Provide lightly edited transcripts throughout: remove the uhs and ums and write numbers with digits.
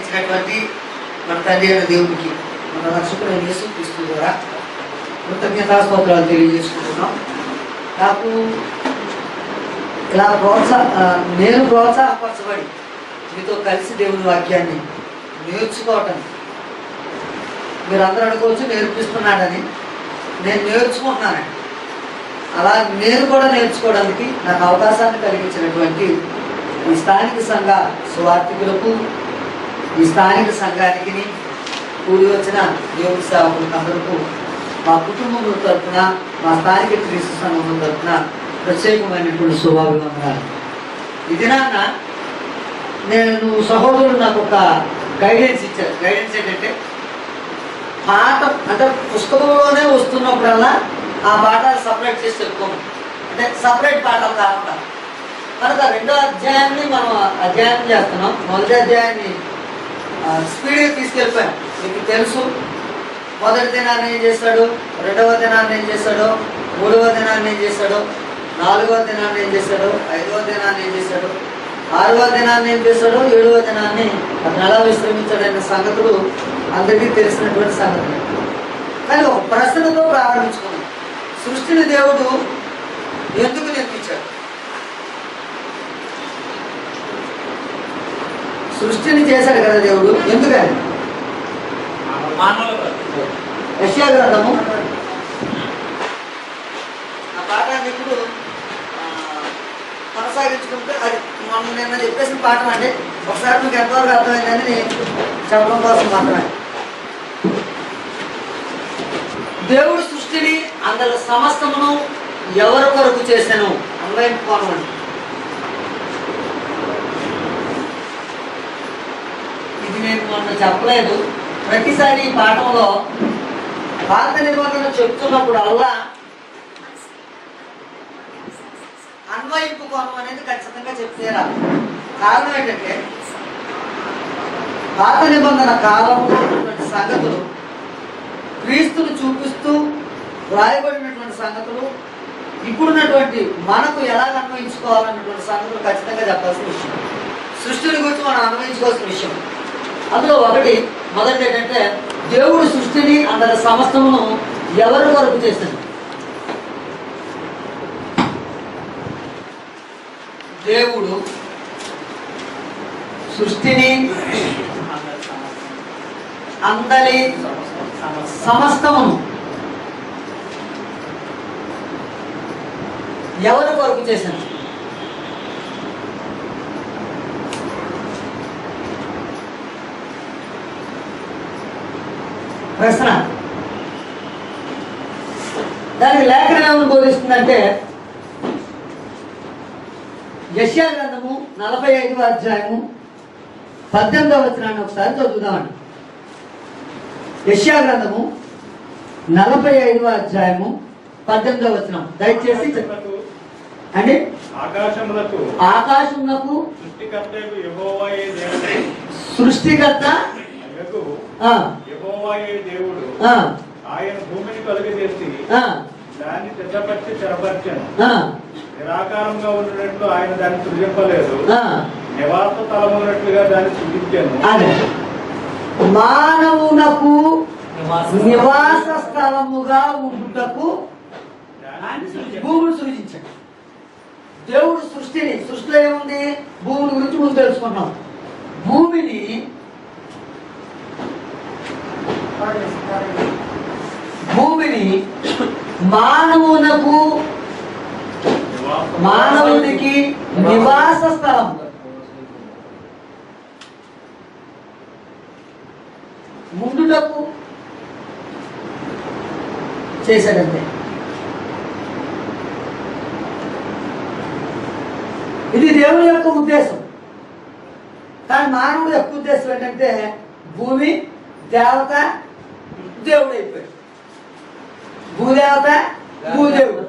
అనుగ్రహించినటువంటి మన తండ్రి అయిన దేవునికి మన రక్షకుడైన యేసుక్రీస్తు ద్వారా కృతజ్ఞతాస్తోత్రాలు తెలియజేసుకుంటున్నాం. నాకు ఇలా నేను ప్రోత్సాహపరచబడి మీతో కలిసి దేవుని వాక్యాన్ని నేర్చుకోవటం, మీరు అందరూ అనుకోవచ్చు నేర్పిస్తున్నాడని. నేను నేర్చుకుంటున్నానండి. అలా నేను కూడా నేర్చుకోవడానికి నాకు అవకాశాన్ని కలిగించినటువంటి ఈ స్థానిక సంఘ సువార్థికులకు, ఈ స్థానిక సంఘానికి కూడి వచ్చిన దేవుడి సేవకులకు అందరికీ మా కుటుంబం తరఫున, మా స్థానిక క్రీస్తు సంఘం తరఫున ప్రత్యేకమైనటువంటి శుభాభివందనాలు. ఇది నాన్న నేను సహోదరుడు నాకు ఒక గైడెన్స్ ఇచ్చారు. గైడెన్స్ ఏంటంటే పాట అంటే పుస్తకంలోనే వస్తున్నప్పుడల్లా ఆ పాఠాలు సపరేట్ చేసి చెప్పుకోము, అంటే సపరేట్ పాఠాలు కాకుండా కనుక రెండో అధ్యాయాన్ని మనం అధ్యయనం చేస్తున్నాం. మొదటి అధ్యాయాన్ని స్పీడ్గా తీసుకెళ్ళిపోయాం. మీకు తెలుసు మొదటి దినాన్ని ఏం చేశాడు, రెండవ దినాన్ని ఏం చేశాడు, మూడవ దినాన్ని ఏం చేశాడు, నాలుగవ దినాన్ని ఏం చేశాడు, ఐదవ దినాన్ని ఏం చేశాడు, ఆరవ దినాన్ని ఏం చేశాడు, ఏడవ దినాన్ని అతను ఎలా విశ్రమించాడనే సంగతులు అందరికీ తెలిసినటువంటి సంగతులు. కానీ ఒక ప్రశ్నతో ప్రారంభించుకున్నాం. సృష్టిని దేవుడు ఎందుకు నిర్మించాడు? సృష్టిని చేశాడు కదా దేవుడు, ఎందుకని? యెషయా గ్రంథము ఆ పాఠాన్ని ఇప్పుడు కొనసాగించుకుంటే, అది మనం నిన్న చెప్పేసిన పాఠం అండి. ఒకసారి మీకు ఎంతవరకు అర్థమైందని చెప్పడం కోసం మాత్రమే. దేవుడు సృష్టిని అందులో సమస్తమును ఎవరి కొరకు చేశాను అన్వయించుకోనండి. ఇది నేను మొన్న చెప్పలేదు. ప్రతిసారి ఈ పాఠంలో పాత నిబంధన చెప్తున్నప్పుడు అల్లా అన్వయింపు కోణం అనేది ఖచ్చితంగా చెప్తారా. కారణం ఏంటంటే పాత నిబంధన కాలంలో ఉన్నటువంటి సంగతులు క్రీస్తును చూపిస్తూ రాయబడినటువంటి సంగతులు ఇప్పుడున్నటువంటి మనకు ఎలా అన్వయించుకోవాలన్నటువంటి సంగతులు ఖచ్చితంగా చెప్పాల్సిన విషయం. సృష్టిని గురించి మనం అన్వయించుకోవాల్సిన విషయం. అందులో ఒకటి మొదటి ఏంటంటే దేవుడు సృష్టిని అందులో సమస్తమును ఎవరి కొరకు చేశాడు? దేవుడు సృష్టిని అందరి సమస్తమును ఎవరి కొరకు చేశాను? ప్రశ్న. దానికి లేఖనం ఏమని బోధిస్తుందంటే యెషయా గ్రంథము 45వ అధ్యాయము 18వ వచనాన్ని ఒకసారి చదువుదామండి. యెషయా గ్రంథము 45వ అధ్యాయము 18వ వచనం దయచేసి అండి. ఆకాశమునకు సృష్టికర్త యెహోవాయే దేవుడు ఆయన భూమిని కలుగజేసి దాన్ని సిద్ధపరిచి స్థిరపరిచెను. నిరాకారంగా ఉన్నట్లు ఆయన దాన్ని సృజింపలేదు, నివాస స్థలమున్నట్లుగా దాన్ని సృజించాను. మానవునకు నివాస స్థలముగా ఉండుటకు భూమిని సృజించాడు. దేవుడు సృష్టిలో ఏముంది? భూమిని గురించి ముందు తెలుసుకున్నాం. భూమిని మానవునికి నివాస స్థలం, ముందుటకు చేశాడంతే. ఇది దేవుని యొక్క ఉద్దేశం. కానీ మానవుడి యొక్క ఉద్దేశం ఏంటంటే భూమి దేవత దేవుడు అయిపోయాడు. భూదేవత భూదేవుడు.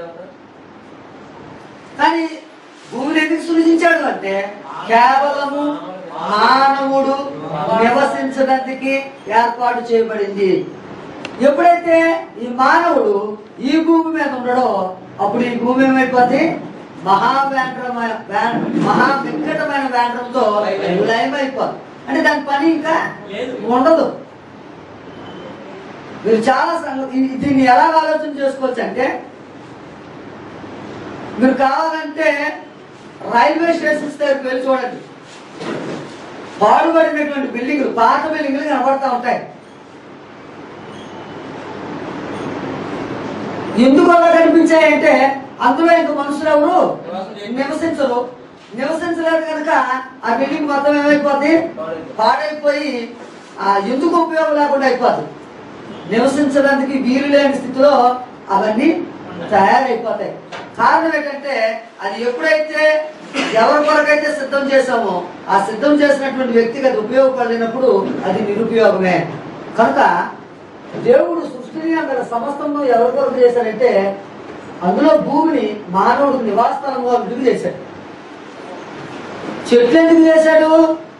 కానీ భూమిని ఎందుకు సృజించాడు అంటే కేవలము మానవుడు నివసించడానికి ఏర్పాటు చేయబడింది. ఎప్పుడైతే ఈ మానవుడు ఈ భూమి మీద ఉండడో అప్పుడు ఈ భూమి ఏమైపోద్ది? మహా వికటమైన వ్యాండ్రంతో లయమైపోద్ది. అంటే దాని పని ఇంకా ఉండదు. మీరు చాలా దీన్ని ఎలా ఆలోచన చేసుకోవచ్చు అంటే, మీరు కావాలంటే రైల్వే స్టేషన్స్ దగ్గరికి వెళ్ళి చూడండి. పాడుబడినటువంటి బిల్డింగ్లు, పాత బిల్డింగ్లు కనబడతా ఉంటాయి. ఎందుకు అలా కనిపించాయంటే అందులో ఇంక మనుషులు ఎవరు నివసించలేదు కనుక ఆ బిల్డింగ్ మొత్తం ఏమైపోద్ది, పాడైపోయి ఎందుకు ఉపయోగం లేకుండా అయిపోతుంది. నివసించడానికి వీలు లేని స్థితిలో అవన్నీ తయారైపోతాయి. కారణం ఏంటంటే అది ఎప్పుడైతే ఎవరి కొరకైతే సిద్ధం చేశామో ఆ సిద్ధం చేసినటువంటి వ్యక్తికి అది ఉపయోగపడినప్పుడు అది నిరుపయోగమే. కనుక దేవుడు సృష్టిని అందరి సమస్తంలో ఎవరి కొరకు చేశాడంటే అందులో భూమిని మానవుడు నివాసస్థలంగా విడుదల చేశాడు. చెట్లు ఎందుకు చేశాడు?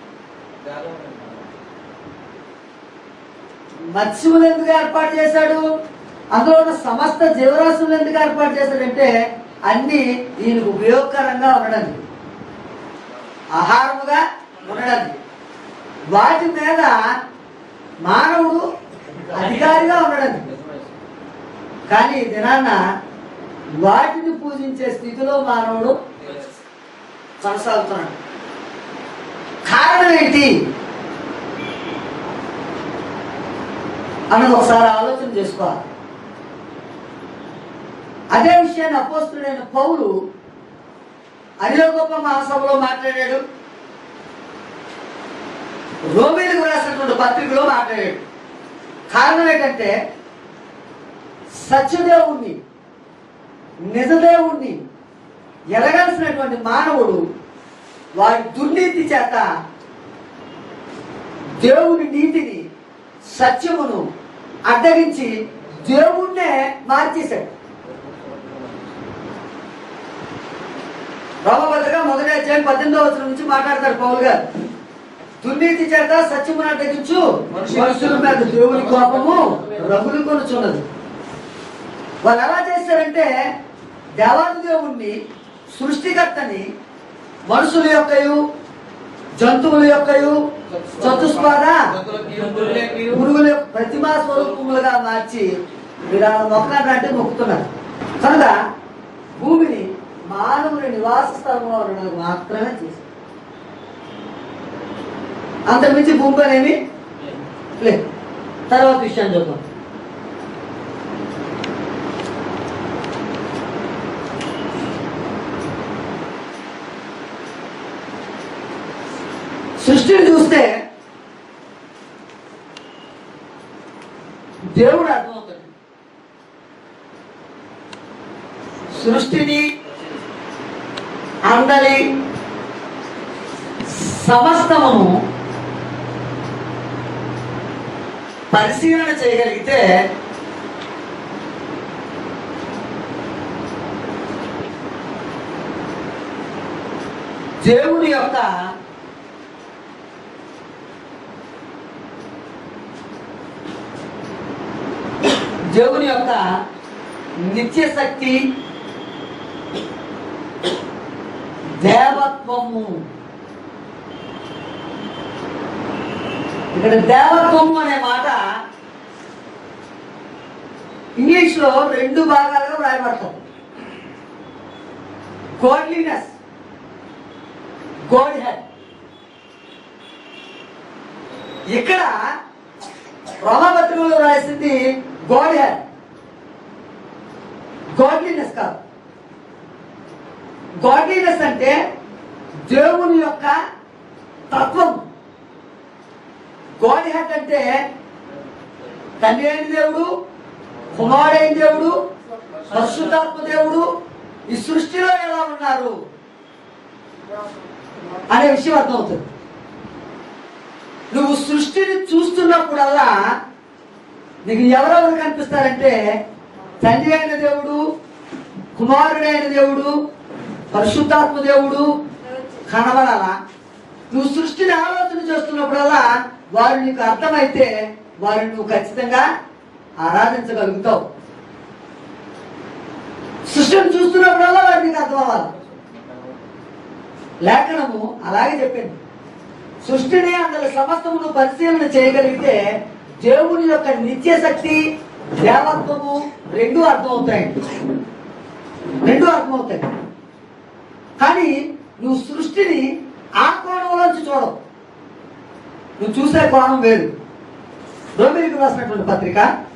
మత్స్యములు ఎందుకు ఏర్పాటు చేశాడు? అందులో ఉన్న సమస్త జీవరాశులు ఎందుకు ఏర్పాటు చేశాడంటే అన్ని దీనికి ఉపయోగకరంగా ఉండడానికి, ఆహారముగా ఉండడానికి. వాటి మీద మానవుడు అధికారిగా ఉండడానికి. కానీ ఈ దినాన్న వాటిని పూజించే స్థితిలో మానవుడు కొనసాగుతున్నాడు. కారణం ఏంటి అన్నది ఒకసారి ఆలోచన చేసుకోవాలి. అదే విషయాన్ని అపోస్తుడైన పౌలు అరియోగొప్ప మహాసభలో మాట్లాడాడు, రోమీలకు రాసినటువంటి పత్రికలో మాట్లాడాడు. కారణం ఏంటంటే సత్యదేవుణ్ణి, నిజదేవుణ్ణి ఎరగాల్సినటువంటి మానవుడు వాడి దుర్నీతి చేత దేవుని నీతిని, సత్యమును అడ్డగించి దేవుణ్ణే మార్చేశాడు. రోమపత్రిక 1వ అధ్యాయం 18వ వచనం నుంచి మాట్లాడతారు పౌలు గారు. దుర్నీతి చేత సత్యమును అడ్డగించు మనుషుల మీద దేవుని కోపము రగులు కొనుచున్నది. వాళ్ళు ఎలా చేశారంటే దేవాది దేవుణ్ణి, సృష్టికర్తని మనుషుల యొక్కయు జంతువుల యొక్కయు చతుష్పాద పురుగుల ప్రతిమా స్వరూపములుగా మార్చి మీరు మొక్కలంటే మొక్కుతున్నారు. కనుక భూమిని మానవుని నివాస స్థలంలో ఉండడానికి మాత్రమే చేశారు. అంతకుమించి భూమి అనేవి లేదు. తర్వాత విషయాన్ని చూద్దాం. సృష్టిని చూస్తే దేవుడు అర్థమవుతాడు. సృష్టిని, అందరి సమస్తమును పరిశీలన చేయగలిగితే దేవుని యొక్క నిత్య శక్తి, దేవత్వము. ఇక్కడ దేవత్వము అనే మాట ఇంగ్లీష్ లో 2 భాగాలుగా వ్రాయబడతారు. Godliness, God head. ఇక్కడ రోమపత్రికలో రాసింది గాడ్ హెడ్, గాడ్లీనెస్ కాదు. గాడ్లీనెస్ అంటే దేవుని యొక్క తత్వం. గాడ్ హెడ్ అంటే తండ్రి అయిన దేవుడు, కుమారుడైన దేవుడు, పరిశుద్ధాత్మ దేవుడు ఈ సృష్టిలో ఎలా ఉన్నారు అనే విషయం అర్థమవుతుంది. నువ్వు సృష్టిని చూస్తున్నప్పుడల్లా నీకు ఎవరెవరు కనిపిస్తారంటే తండ్రి అయిన దేవుడు, కుమారుడైన దేవుడు, పరిశుద్ధాత్మ దేవుడు కనబడాలా. నువ్వు సృష్టిని ఆలోచన చేస్తున్నప్పుడల్లా వారు నీకు అర్థమైతే వారిని నువ్వు ఖచ్చితంగా ఆరాధించగలుగుతావు. సృష్టిని చూస్తున్నప్పుడల్లా వారు నీకు అర్థం అవ్వాలి. లేఖనము అలాగే చెప్పింది. సృష్టిని అందులో సమస్తమును పరిశీలన చేయగలిగితే దేవుని యొక్క నిత్య శక్తి, దేవత్వము రెండు అర్థమవుతాయండి. రెండు అర్థమవుతాయి. కానీ నువ్వు సృష్టిని ఆ కోణంలోంచి చూడవు. నువ్వు చూసే కోణం వేరు. రోమిలికి రాసినటువంటి పత్రిక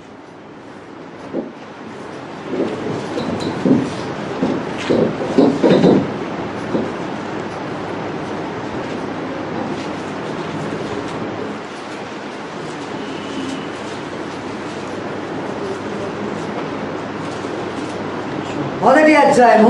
1వ అధ్యాయము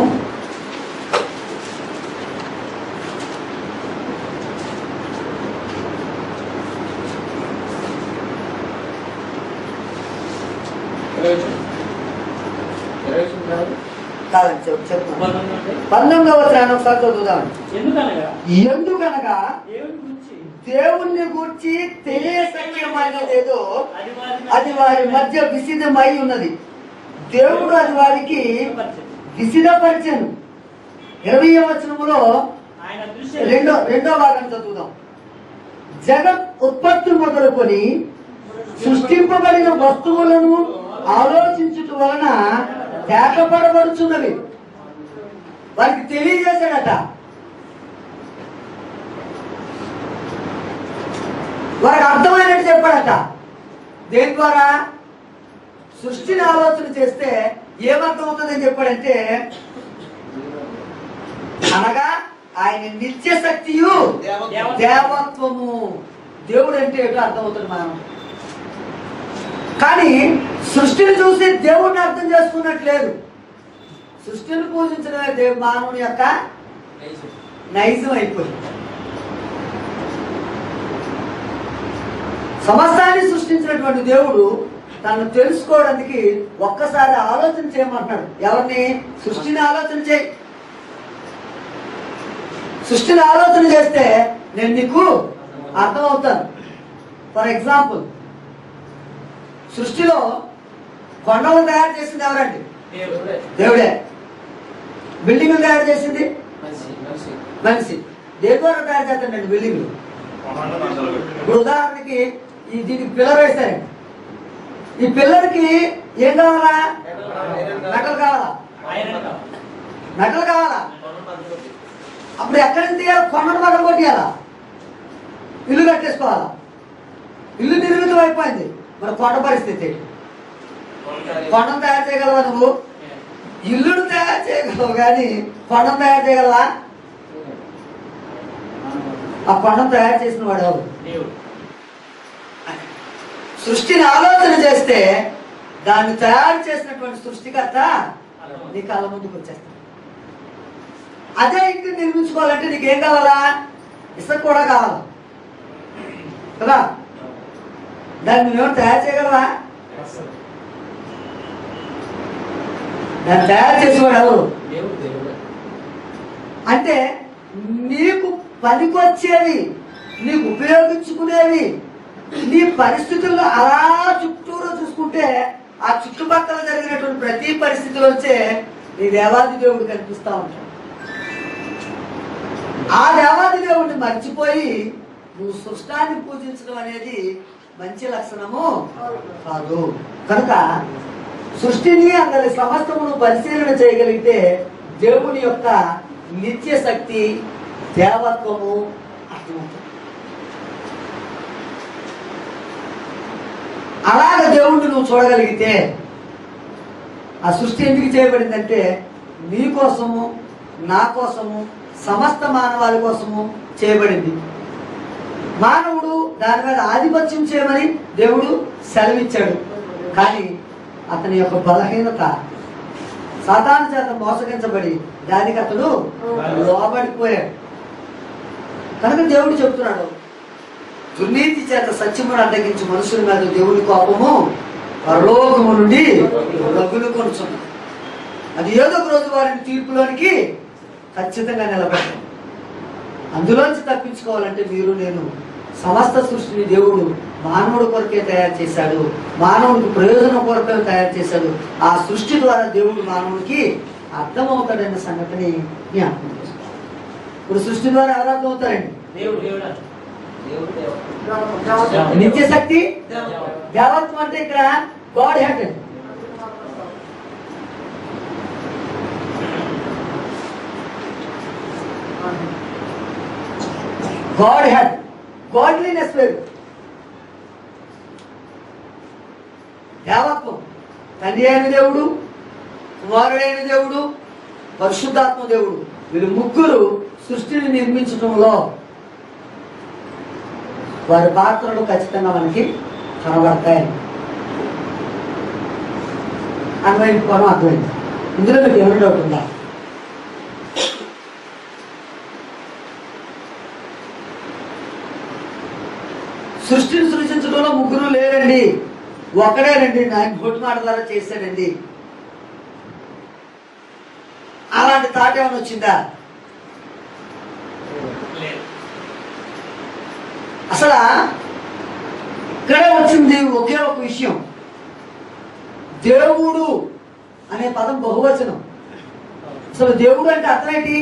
19వ వచనం ఒకసారి చదువుదాం. ఎందుకనగా దేవుణ్ణి గూర్చి తెలియశక్యమైనదేదో అది వారి మధ్య విసిదమై ఉన్నది. దేవుడు అది వారికి విసిదపరిచెను. 20వ వచనములో రెండో భాగం చదువుదాం. జగత్ ఉత్పత్తి మొదలుకొని సృష్టింపబడిన వస్తువులను ఆలోచించుట వలన తేటపడబడుచున్నవి. వారికి తెలియజేశాడట. వారికి అర్థమైనట్టు చెప్పాడట. దేని ద్వారా? సృష్టిని ఆలోచన చేస్తే ఏమర్థం అవుతుందని చెప్పాడంటే, అనగా ఆయన నిత్య శక్తియు దేవత్వము. దేవుడు అంటే ఏంటో అర్థమవుతుంది మనం. కానీ సృష్టిని చూసి దేవుడిని అర్థం చేసుకున్నట్లేదు. సృష్టిని పూజించడమే మానవుని యొక్క నైజం అయిపోయింది. సమస్తాన్ని సృష్టించినటువంటి దేవుడు తను తెలుసుకోవడానికి ఒక్కసారి ఆలోచన చేయమంటున్నాడు. ఎవరిని? సృష్టిని ఆలోచన చేయి. సృష్టిని ఆలోచన చేస్తే నేను నీకు అర్థమవుతాను. ఫర్ ఎగ్జాంపుల్, సృష్టిలో కొండలు తయారు చేసింది ఎవరండి? దేవుడే. బిల్డింగ్లు తయారు చేసింది మనిషి. దేని ద్వారా తయారు చేస్తాడండి బిల్డింగ్లు? ఇప్పుడు ఉదాహరణకి దీనికి పిల్లర్ వేస్తారండి. ఈ పిల్లర్కి ఏం కావాలా? మెటల్ కావాలా? మెటల్ కావాలా? అప్పుడు ఎక్కడి నుంచి తీయాలి? కొండను పగలు కొట్టియాలా? ఇల్లు కట్టేసుకోవాలా? ఇల్లు నిర్మితం అయిపోయింది. మరి కొండ పరిస్థితి, కొండను తయారు చేయగలవా నువ్వు? ఇల్లును తయారు చేయగలవు కానీ కొండను తయారు చేయగలవా? ఆ కొండను తయారు చేసిన వాడు ఎవరు? సృష్టిని ఆలోచన చేస్తే దాన్ని తయారు చేసినటువంటి సృష్టికర్త నీ కళ్ళ ముందుకు వచ్చేస్తాడు. అదే ఇంటిని నిర్మించుకోవాలంటే నీకేం కావాలా? ఇసుక కూడా కావాలా కదా? దాన్ని నువ్వేమో తయారు చేయగలవా? దాన్ని తయారు చేసేవాడు ఎవరు? అంటే నీకు పనికొచ్చేవి, నీకు ఉపయోగించుకునేవి, నీ పరిస్థితుల్లో అలా చుట్టూరు చూసుకుంటే ఆ చుట్టుపక్కల జరిగినటువంటి ప్రతి పరిస్థితిలోంచే నీ దేవాది దేవుడు కనిపిస్తా ఉంటాడు. ఆ దేవాది దేవుడిని మర్చిపోయి నువ్వు సృష్టాన్ని పూజించడం అనేది మంచి లక్షణము కాదు. కనుక సృష్టిని అందరి సమస్తమును పరిశీలన చేయగలిగితే దేవుని యొక్క నిత్య శక్తి, దేవత్వము అర్థమవుతుంది. అలాగ దేవుణ్ణి నువ్వు చూడగలిగితే, ఆ సృష్టి ఎందుకు చేయబడిందంటే నీ కోసము, నా కోసము, సమస్త మానవాళి కోసము చేయబడింది. మానవుడు దాని మీద ఆధిపత్యం చేయమని దేవుడు సెలవిచ్చాడు. కానీ అతని యొక్క బలహీనత, సాతాను చేత మోసగించబడి దానికి అతడు లోబడిపోయాడు. కనుక దేవుడు చెప్తున్నాడు, దుర్నీతి చేత సత్యమును అడ్డగించి మనుషుల మీద దేవుని కోపము పరలోకము నుండి రగులుకొనుచున్నది. అది ఏదో ఒక రోజు వారిని తీర్పులోనికి ఖచ్చితంగా నిలబెట్టాలి. అందులోంచి తప్పించుకోవాలంటే మీరు నేను సమస్త సృష్టిని దేవుడు మానవుడి కొరకే తయారు చేశాడు. మానవుడికి ప్రయోజనం కొరకే తయారు చేశాడు. ఆ సృష్టి ద్వారా దేవుడు మానవుడికి అర్థమవుతాడన్న సంగతిని జ్ఞాపకం చేసుకోవాలి. ఇప్పుడు సృష్టి ద్వారా ఎవరు అర్థమవుతారండి? నిత్య శక్తి దేవత్వం అంటే ఇక్కడ God head. God head godliness వేరు. దేవత్వం తండ్రి అయిన దేవుడు, కుమారుడైన దేవుడు, పరిశుద్ధాత్మ దేవుడు, వీరు ముగ్గురు సృష్టిని నిర్మించడంలో వారి పాత్రలు ఖచ్చితంగా మనకి కనబడతాయి. అన్వయించుకోవడం అర్థమైంది. ఇందులో మీకు ఏమైనా డౌట్ ఉందా? సృష్టిని సృష్టించడంలో ముగ్గురు లేరండి, ఒకడేనండి, ఆయన బొట్టు మాట ద్వారా చేశాడండి, అలాంటి థాట్ ఏమైనా వచ్చిందా? అసలు ఇక్కడే వచ్చింది ఒకే ఒక విషయం. దేవుడు అనే పదం బహువచనం. అసలు దేవుడు అంటే అర్థం ఏంటి?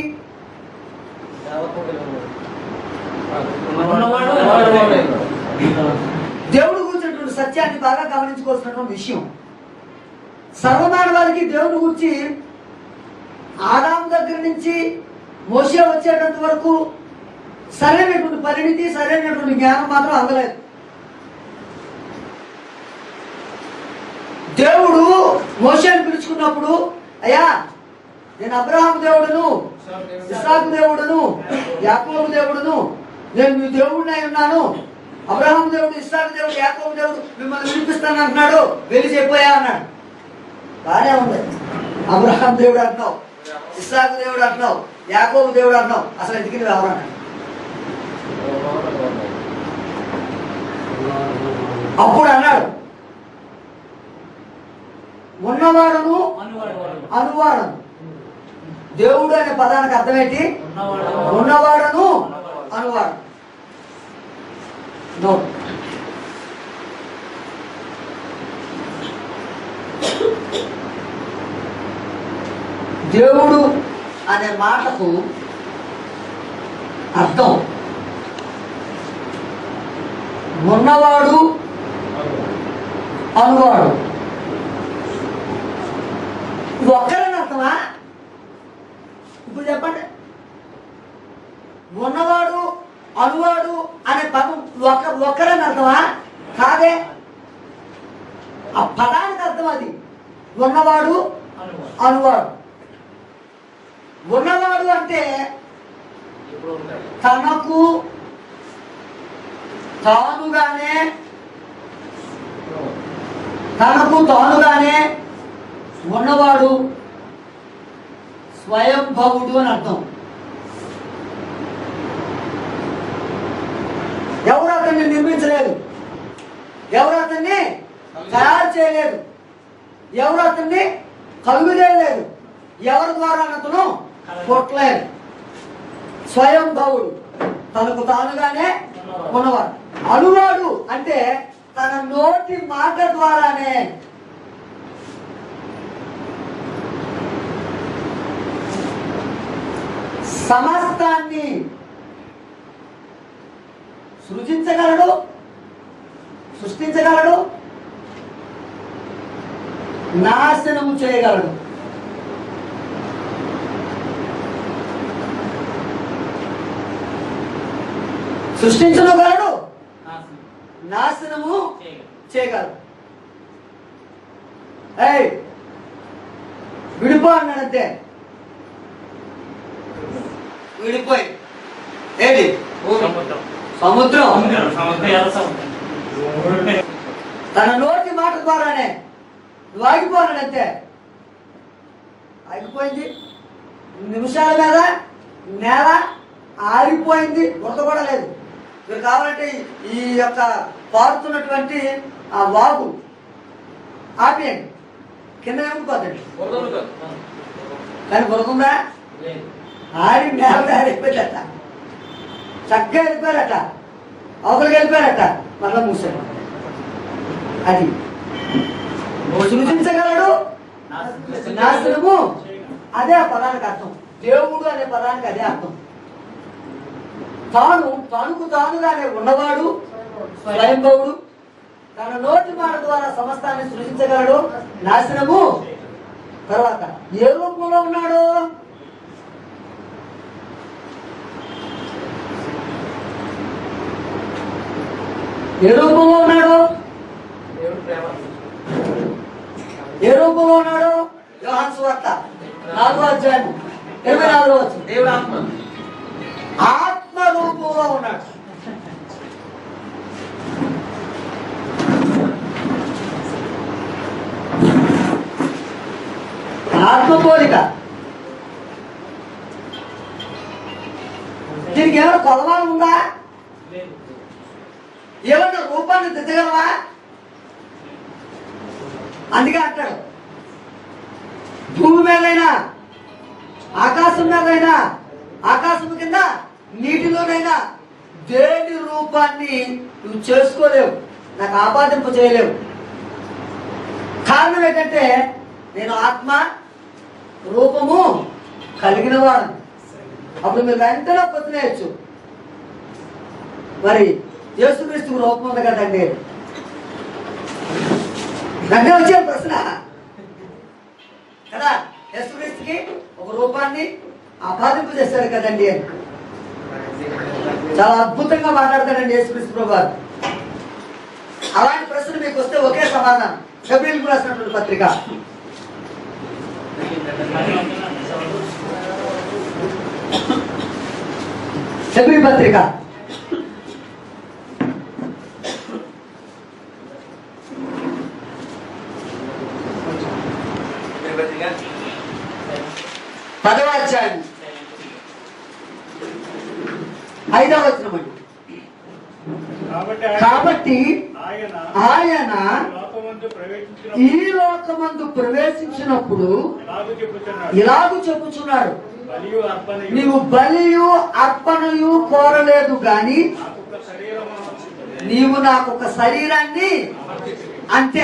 దేవుడు గురించినటువంటి సత్యాన్ని బాగా గమనించుకోవాల్సినటువంటి విషయం. సర్వమానవాళికి దేవుడి గురించి ఆదాము దగ్గర నుంచి మోషే వచ్చేటంత వరకు సరైనటువంటి పరిణితి, సరైనటువంటి జ్ఞానం మాత్రం అందలేదు. దేవుడు మోషేని పిలుచుకున్నప్పుడు, అయ్యా నేను అబ్రహాము దేవుడును, ఇస్సాకు దేవుడును, యాకోబు దేవుడును, నేను మీ దేవుడిని అయి ఉన్నాను, అబ్రహాము దేవుడు, ఇస్సాకు దేవుడు, యాకోబు దేవుడు మిమ్మల్ని వినిపిస్తాను అంటున్నాడు, వెళ్ళి చెప్పాయా అన్నాడు. బానే ఉంది. అబ్రహాం దేవుడు అంటున్నావు, ఇస్సాకు దేవుడు అంటున్నావు, యాకోబు దేవుడు అంటున్నావు, అసలు ఎందుకు నువ్వు ఎవరన్నా? అప్పుడు అన్నాడు, ఉన్నవాడును అనువాడను. దేవుడు అనే పదానికి అర్థం ఏంటి? ఉన్నవాడను అనువాడు. దేవుడు అనే మాటకు అర్థం ఉన్నవాడు అనువాడు. ఇది ఒక్కరని అర్థమా? ఇప్పుడు చెప్పండి. ఉన్నవాడు అనువాడు అనే పదం ఒక్కరని అర్థమా? కాదే. ఆ పదానికి అర్థం అది ఉన్నవాడు అనువాడు. ఉన్నవాడు అంటే తనకు తానుగానే ఉన్నవాడు, స్వయంభవుడు అని అర్థం. ఎవరు అతన్ని నిర్మించలేదు, ఎవరు అతన్ని తయారు చేయలేదు, ఎవరు అతన్ని కలుగు చేయలేదు, ఎవరి ద్వారా అతను పుట్టలేదు. స్వయంభవుడు, తనకు తానుగానే ఉన్నవాడు. అనువాడు అంటే తన నోటి మాట ద్వారానే సమస్తాన్ని సృజించగలడు, సృష్టించగలడు, నాశనము చేయగలడు. సృష్టించగలడు, నాశనము చేయగలడు. విడిపో అన్నాడంతే, విడిపోయి ఏది సముద్రం తన నోటి మాట ద్వారానే నువ్వు ఆగిపోనాడంతే. ఆగిపోయింది. నిమిషాల మీద నేల ఆగిపోయింది, గుర్త కూడా లేదు. మీరు కావాలంటే ఈ యొక్క పారుతున్నటువంటి ఆ వాగు ఆపేయండి, కింద ఏమిపోతండి. కానీ బురదుందా? ఆడి నేల అయిపోయిందట, చక్కగా వెళ్ళిపోయారట, అవతలకి వెళ్ళిపోయారట, మళ్ళా మూసాడు. అది సృజించగలడు, నాశనము. అదే ఆ పదానికి అర్థం. దేవుడు అనే పదానికి అదే అర్థం. తనకు తానుగానే ఉన్నవాడు, స్వయంభవుడు, తన నోటి మాట ద్వారా సమస్తాన్ని సృజించగలడు, నాశనము. తర్వాత ఏ రూపంలో ఉన్నాడు? ఏ రూపంలో ఉన్నాడు? ఏ రూపంలో ఉన్నాడు? యోహాను సువార్త 4వ అధ్యాయం 24వ వచనం. దేవుడు ఆత్మ. ఆత్మ రూపంలో ఉన్నాడు. ఆత్మ పోలిక. దీనికి ఏమైనా కొలమానం ఉందా? ఏమన్నా రూపాన్ని దిద్దగలవా? అందుకే అంటాడు, భూమి మీదైనా, ఆకాశం మీదైనా, ఆకాశం కింద, నీటిలోనైనా దేని రూపాన్ని నువ్వు చేసుకోలేవు, నాకు ఆపాదింపు చేయలేవు. కారణం ఏంటంటే నేను ఆత్మ రూపము కలిగిన వాడు. అప్పుడు మీరు వెంటనే పొందనేయచ్చు, మరి యేసుక్రీస్తుకు రూపం ఉంది కదండి. వెంటనే వచ్చే ప్రశ్న కదా, యేసుక్రీస్తుకి ఒక రూపాన్ని ఆపాదింపు చేశారు కదండి అని. చాలా అద్భుతంగా మాట్లాడతాడండి యేసుక్రీస్తు ప్రభువు. అలాంటి ప్రశ్న మీకు వస్తే ఒకే సమాధానం. హెబ్రీయులకు రాసినటువంటి పత్రిక 10వ అధ్యాయం 5వ వచనం అండి. కాబట్టి ఆయన ఈ లోకమందు ప్రవేశించినప్పుడు ఇలాగూ చెప్పుచున్నాడు, నీవు బలియు అర్పణయు కోరలేదు గాని నీవు నాకు ఒక శరీరాన్ని, అంతే.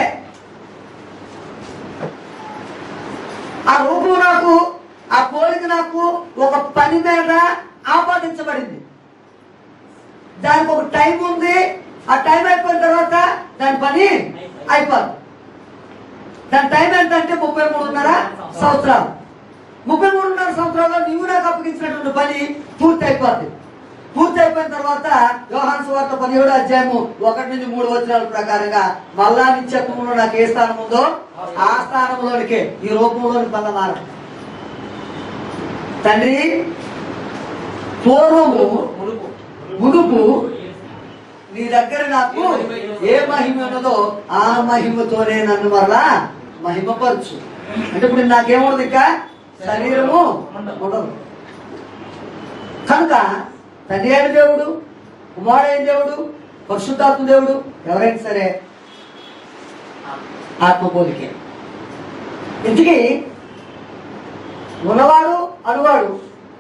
ఆ రూపం నాకు, ఆ పోలిక నాకు ఒక పని మీద ఆపాదించబడింది. దానికి ఒక టైం ఉంది. ఆ టైం అయిపోయిన తర్వాత దాని పని అయిపోదు. దాని టైం ఎంతంటే 33.5 సంవత్సరాలు. 33.5 సంవత్సరాల్లో నీవు నాకు అప్పగించినటువంటి పని పూర్తి అయిపోద్ది. పూర్తి అయిపోయిన తర్వాత యోహాను సువార్త 17వ అధ్యాయము 1 నుంచి 3 వచనాల ప్రకారంగా మళ్ళా నిత్యత్వంలో నాకు ఏ స్థానం ఉందో ఆ స్థానంలోనికే ఈ రూపంలోని మళ్ళా మార. తండ్రి పూర్వము మునుపు నీ దగ్గర నాకు ఏ మహిమ ఉన్నదో ఆ మహిమతోనే నన్ను మరలా మహిమపరచు. అంటే ఇప్పుడు నాకేముండదు, ఇంకా శరీరము ఉండదు. కనుక తండ్రి అయిన దేవుడు, కుమారుడైన దేవుడు, పరిశుద్ధాత్మ దేవుడు ఎవరైనా సరే ఆత్మపోలికే. ఇంటికి ఉన్నవాడు అనువాడు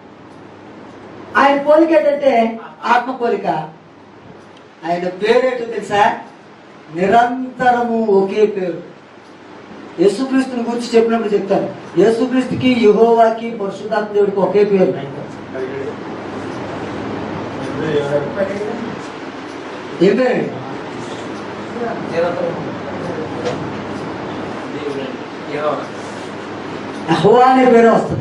ఆయన పోలిక ఏంటంటే ఆత్మపోలిక. ఆయన పేరేంటో తెలుసా? నిరంతరము ఒకే పేరు. యేసుక్రీస్తుని గురించి చెప్పినప్పుడు చెప్తాను. యేసుక్రీస్తుకి, యెహోవాకి, పరిశుద్ధాత్మ దేవుడికి ఒకే పేరు. ఏం పేరండి? యెహోవా అనే పేరు వస్తుంది.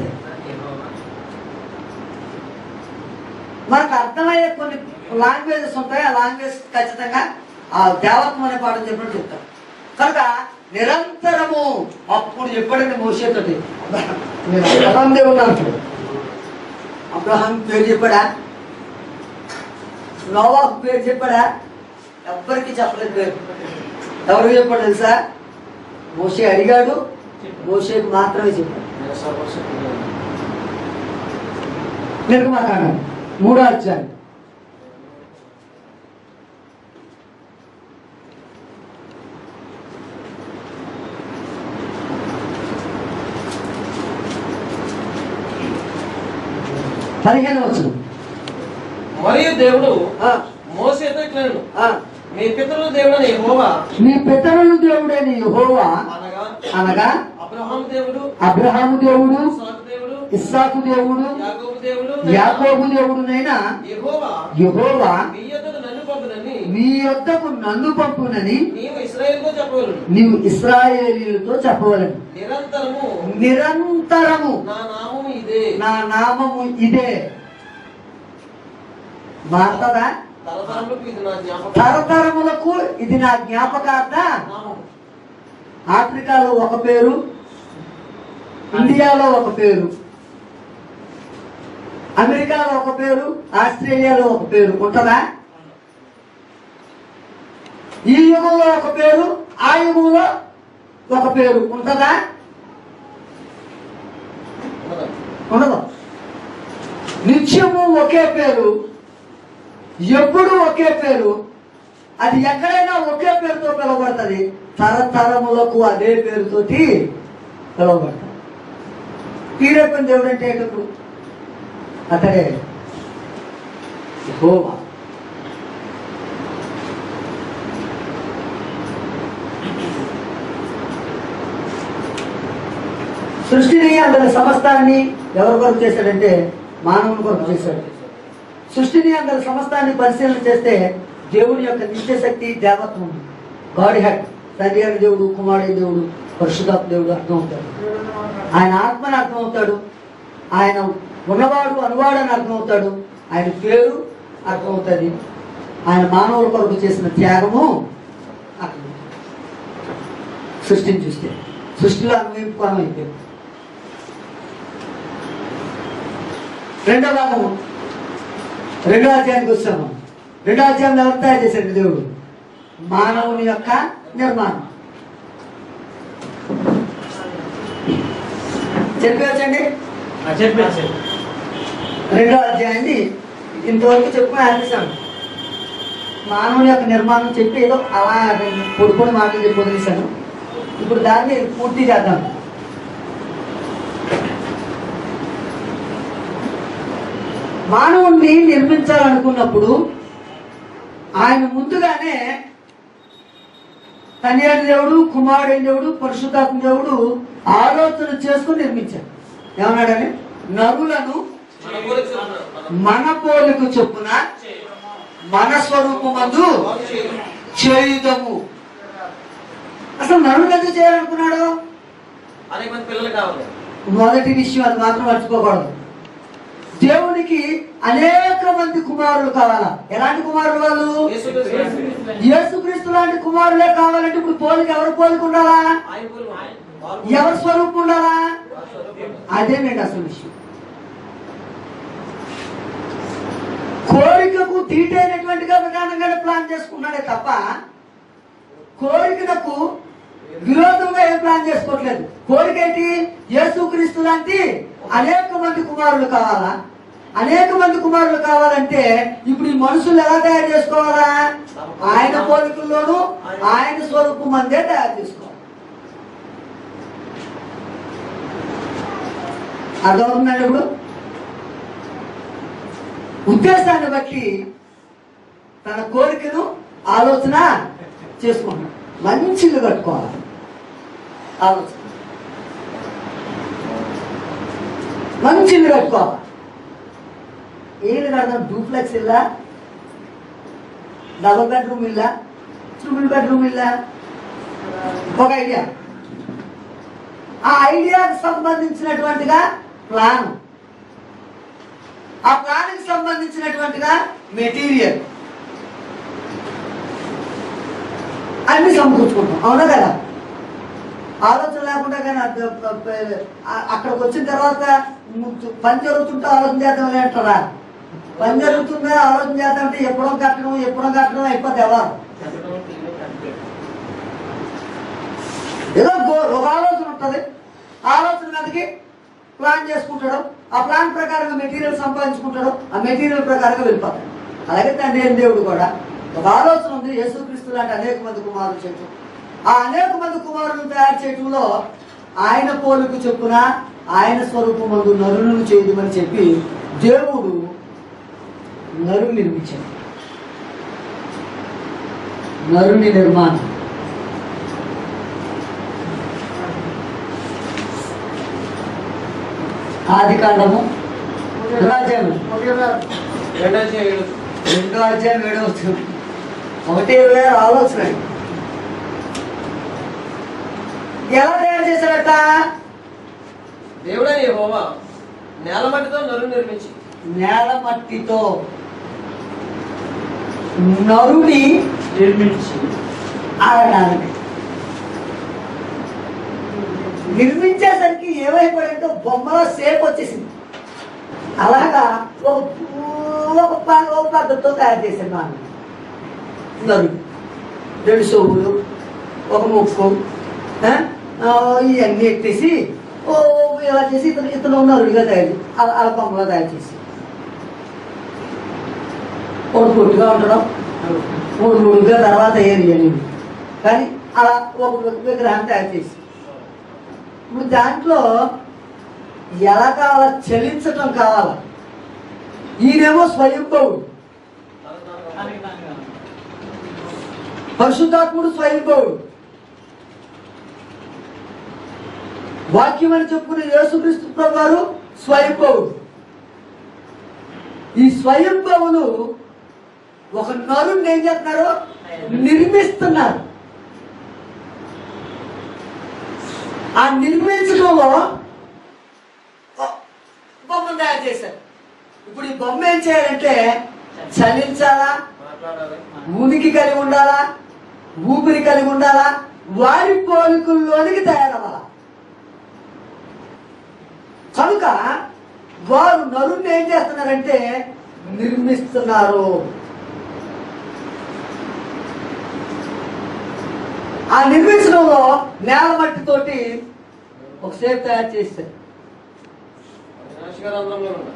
మనకు అర్థమయ్యే కొన్ని లాంగ్వేజెస్ ఉంటాయి. ఆ లాంగ్వేజ్ ఖచ్చితంగా ఆ దేవత్వం అనే పాఠం చెప్పినట్టు చెప్తాం. కనుక నిరంతరము అప్పుడు చెప్పాడండి మోషేతోటి, నేను అబ్రహాం దేవుడు అంటాడు. అబ్రహాం పేరు చెప్పాడా? నోవాహు పేరు చెప్పాడా? ఎవ్వరికి చెప్పలేదు పేరు. ఎవరికి చెప్పాడు తెలుసా? మోషే అడిగాడు, మోషేకి మాత్రమే చెప్పాడు. నేను మాట్లాడాను 3వ అధ్యాయం 15వ వచనం. మరియు దేవుడు మోషేతో ఇట్లనెను, మీ పితరుల దేవుడైన యెహోవా, మీ పితరుల దేవుడైన యెహోవా అనగా అబ్రహాము దేవుడు, ఇస్సాకు దేవుడు యాకోబు దేవుడు యాకోబు దేవుడునైనా యెహోవా యెహోవా మీ యొద్దకు నన్ను పంపునని మీ యొద్దకు నన్ను పంపునని నీవు ఇశ్రాయేలుతో చెప్పవలెను. నీవు ఇశ్రాయేలీయులతో చెప్పవలెను. నిరంతరము నిరంతరము నా నామము ఇదే. నా నామము ఇదే. మారుతుందా? తరతరములకు ఇది నా జ్ఞాపకం. తరతరములకు ఇది నా జ్ఞాపకార్థ నామము. ఆఫ్రికాలో ఒక పేరు, ఇండియాలో ఒక పేరు, అమెరికాలో ఒక పేరు, ఆస్ట్రేలియాలో ఒక పేరు ఉంటుందా? ఈ యుగంలో ఒక పేరు, ఆ యుగంలో ఒక పేరు ఉంటుందా? ఉండదు. నిత్యము ఒకే పేరు, ఎప్పుడు ఒకే పేరు, అది ఎక్కడైనా ఒకే పేరుతో పిలువబడుతుంది. తరతరములకు అదే పేరుతోటి పిలువబడతాడు. తీరేపని దేవుడు అంటే ఏంటప్పుడు అతడే యెహోవా. సృష్టిని అందులో సమస్తాన్ని ఎవరి కొరకు చేశాడంటే మానవుని కొరకు చేశాడు. సృష్టిని అందులో సమస్తాన్ని పరిశీలన చేస్తే దేవుని యొక్క నిత్యశక్తి దేవత్వం, గాడ్ హెడ్, తండ్రి అయిన దేవుడు, కుమారుడైన దేవుడు, పరిశుద్ధాత్మ దేవుడు అర్థమవుతాడు. ఆయన ఆత్మని అర్థమవుతాడు. ఆయన ఉన్నవాడు అనువాడు అని అర్థమవుతాడు. ఆయన పేరు అర్థమవుతుంది. ఆయన మానవుల కొరకు చేసిన త్యాగము అర్థమవుతుంది. సృష్టిని చూస్తే సృష్టిలో అన్వయింపుకోవడం అయిపోయింది. రెండో భాగము, రెండో అధ్యాయానికి వచ్చాము. రెండో అధ్యాయంలో ఎవరు తయారు చేశాడు? దేవుడు. మానవుని యొక్క నిర్మాణం. చెప్పవచ్చండి? రెండో అధ్యాయాన్ని ఇంతవరకు చెప్పుకుని ఆపేశాను. మానవుని యొక్క నిర్మాణం చెప్పి ఏదో అలా పొడి మాటలు చెప్పి వదిలేశాను. ఇప్పుడు దాన్ని పూర్తి చేద్దాం. మానవుణ్ణి నిర్మించాలనుకున్నప్పుడు ఆయన ముందుగానే తండ్రి అయిన దేవుడు, కుమారుడైన దేవుడు, పరిశుద్ధాత్మ దేవుడు ఆలోచన చేసుకుని నిర్మించాడు. ఏమన్నాడని? నరులను మన పోలిక చొప్పున మన స్వరూపమందు చేయుదము. అసలు నరులు ఎందుకు చేయాలనుకున్నాడు? అనేక మంది పిల్లలు కావాలి. మొదటి విషయం అది మాత్రం మర్చిపోకూడదు. దేవునికి అనేక మంది కుమారులు కావాలా? ఎలాంటి కుమారులు వాళ్ళు? యేసుక్రీస్తు లాంటి కుమారులే కావాలంటే ఇప్పుడు పోలిక ఎవరి పోలిక ఉండాలా? ఎవరి స్వరూపం ఉండాలా? అదేనండి అసలు విషయం. కోరికకు తీటైనటువంటిగా విధానంగానే ప్లాన్ చేసుకున్నాడే తప్ప కోరికలకు విరోధంగా ఏం ప్లాన్ చేసుకోవట్లేదు. కోరిక ఏంటి? యేసుక్రీస్తు లాంటి అనేక మంది కుమారులు కావాలా? అనేక మంది కుమారులు కావాలంటే ఇప్పుడు ఈ మనుషులు ఎలా తయారు చేసుకోవాలా? ఆయన పోలికల్లోనూ ఆయన స్వరూపం అందే తయారు చేసుకోవాలి. అర్థమవుతుందండి? ఇప్పుడు ఉద్దేశాన్ని బట్టి తన కోరికను ఆలోచన చేసుకుంటాడు. మంచి ఇల్లు కట్టుకోవాలి. ఆలోచన మంచి ఇల్లు కట్టుకోవాలి. ఏ ఇల్లు కడతాం? డూప్లెక్స్ ఇల్లా, డబుల్ బెడ్రూమ్ ఇల్లా, ట్రిపుల్ బెడ్రూమ్ ఇల్లా? ఒక ఐడియా. ఆ ఐడియాకి సంబంధించినటువంటిగా ప్లాన్, ఆ ప్లాన్కి సంబంధించినటువంటిగా మెటీరియల్ అన్ని సమకూర్చుకుంటాం. అవునా కదా? ఆలోచన లేకుండా కానీ అక్కడికి వచ్చిన తర్వాత పని జరుగుతుంటే ఆలోచన చేద్దాం అంటారా? పని జరుగుతుందా ఆలోచన చేద్దామంటే ఎప్పుడో కట్టడం అయిపోద్ది. ఎవరు ఏదో ఒక ఆలోచన ఉంటుంది. ఆలోచన మీదకి ప్లాన్ చేసుకుంటాడు. ఆ ప్లాన్ ప్రకారంగా మెటీరియల్ సంపాదించుకుంటాడు. ఆ మెటీరియల్ ప్రకారంగా వెళ్ళిపోతాడు. అలాగే తండ్రి అయిన దేవుడు కూడా ఒక ఆలోచన ఉంది. యేసుక్రీస్తు లాంటి అనేక మంది కుమారులు చేయటం, ఆ అనేక మంది కుమారులను తయారు చేయటంలో ఆయన పోలిక చొప్పున ఆయన స్వరూపమందు నరులను చేయమని చెప్పి దేవుడు నరుని నిర్మించాడు. నరుని నిర్మాణం. ఆది కాండము 2వ అధ్యాయం 2:7. 2వ అధ్యాయం 7వ వచనం 1:26 ఆలోచన. ఎలా తయారు చేశారట? దేవుడైన యెహోవా నేల మట్టితో నరుని నిర్మించి నేల మట్టితో నరుని నిర్మించి ఆడడానికి నిర్మించేసరికి ఏమైపోయాడంటే బొమ్మలో సేపు వచ్చేసింది. అలాగా ఒక పద్ధతితో తయారు చేశాడు మా నరుడు. 2 చెవులు, ఒక ముక్కు, ఇవన్నీ ఎట్టేసి ఇలా చేసి ఇతను నరుడిగా తయారు చేసి అలా బొమ్మలో తయారు చేసి ఒక పొట్టుగా ఉండడం, మూడుగా తర్వాత అయ్యాను కానీ అలా ఒక విగ్రహం తయారు చేసి ఇప్పుడు దాంట్లో ఎలా కావాలా చలించటం కావాలా. ఈయనేమో స్వయంభవుడు, పరిశుద్ధాత్ముడు స్వయంభవుడు, వాక్యం అని చెప్పుకునే యేసుక్రీస్తు ప్రభువారు స్వయంభవుడు. ఈ స్వయంభవులు ఒక నరుణ్ణి ఏం చేస్తున్నారు? నిర్మిస్తున్నారు. ఆ నిర్మించడంలో బొమ్మను తయారు చేశారు. ఇప్పుడు ఈ బొమ్మ ఏం చేయాలంటే చలించాలా, మాట్లాడాలి. ఉనికి కలిగి ఉండాలా, ఊపిరి కలిగి ఉండాలా, వారి పోలికల్లోనికి తయారవ్వాలా. కనుక వారు నరుణ్ణి ఏం చేస్తున్నారంటే నిర్మిస్తున్నారు. ఆ నిర్మించడంలో నేల మట్టితోటి ఒక షేప్ తయారు చేశారు. వినాశకరంధ్రంలో ఉన్నా.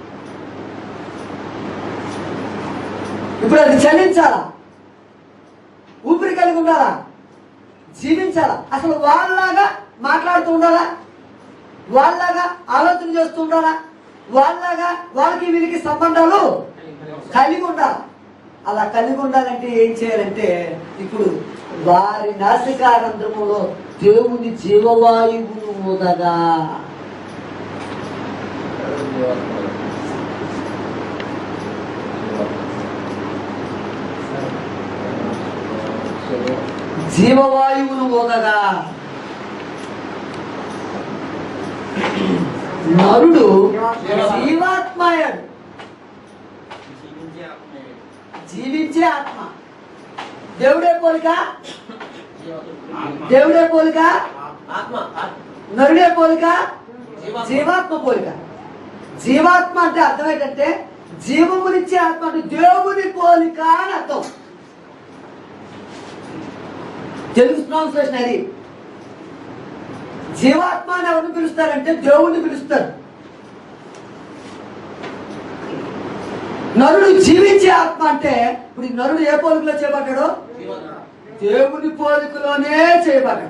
ఇప్పుడు అది చలించాలా, ఊపిరి కలిగి ఉండాలా, జీవించాలా, అసలు వాళ్ళలాగా మాట్లాడుతూ ఉండాలా, వాళ్ళలాగా ఆలోచన చేస్తూ ఉండాలా, వాళ్ళలాగా వాళ్ళకి వీరికి సంబంధాలు కలిగి ఉండాలి. అలా కలిగి ఉండాలంటే ఏం చేయాలంటే ఇప్పుడు వారి నాసికారంధ్రములో దేవుని జీవవాయువును ఊదగా జీవవాయువును ఊదగా నరుడు జీవాత్మయాడు, జీవించే ఆత్మ. దేవుడే పోలిక, దేవుడే పోలిక, ఆత్మ నరుడే పోలిక, జీవాత్మ. జీవాత్మ పోలిక. జీవాత్మ అంటే అర్థం ఏంటంటే జీవమునిచ్చే ఆత్మ అంటే దేవుని పోలిక అని అర్థం. తెలుగు ట్రాన్స్లేషన్ అది. జీవాత్మ అని ఎవరిని పిలుస్తారంటే దేవుణ్ణి పిలుస్తారు. నరుడు జీవించే ఆత్మ అంటే ఇప్పుడు ఈ నరుడు ఏ పోలికలో చేయబడ్డాడో దేవుని పోలికలోనే చేయబడ్డాడు.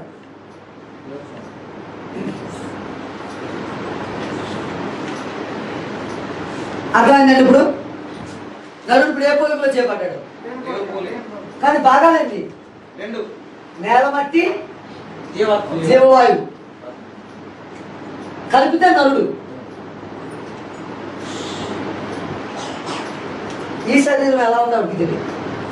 అర్థమైందండి? ఇప్పుడు నరుడు ఇప్పుడు ఏ పోలికలో చేయబడ్డాడు? దేవుని పోలి. కానీ బాగాలేండి, 2 నేల మట్టి జీవాత్మ. జీవవాయువు కలిపితే నరుడు. ఈ శరీరం ఎలా ఉందో అడిగి తెలియదు.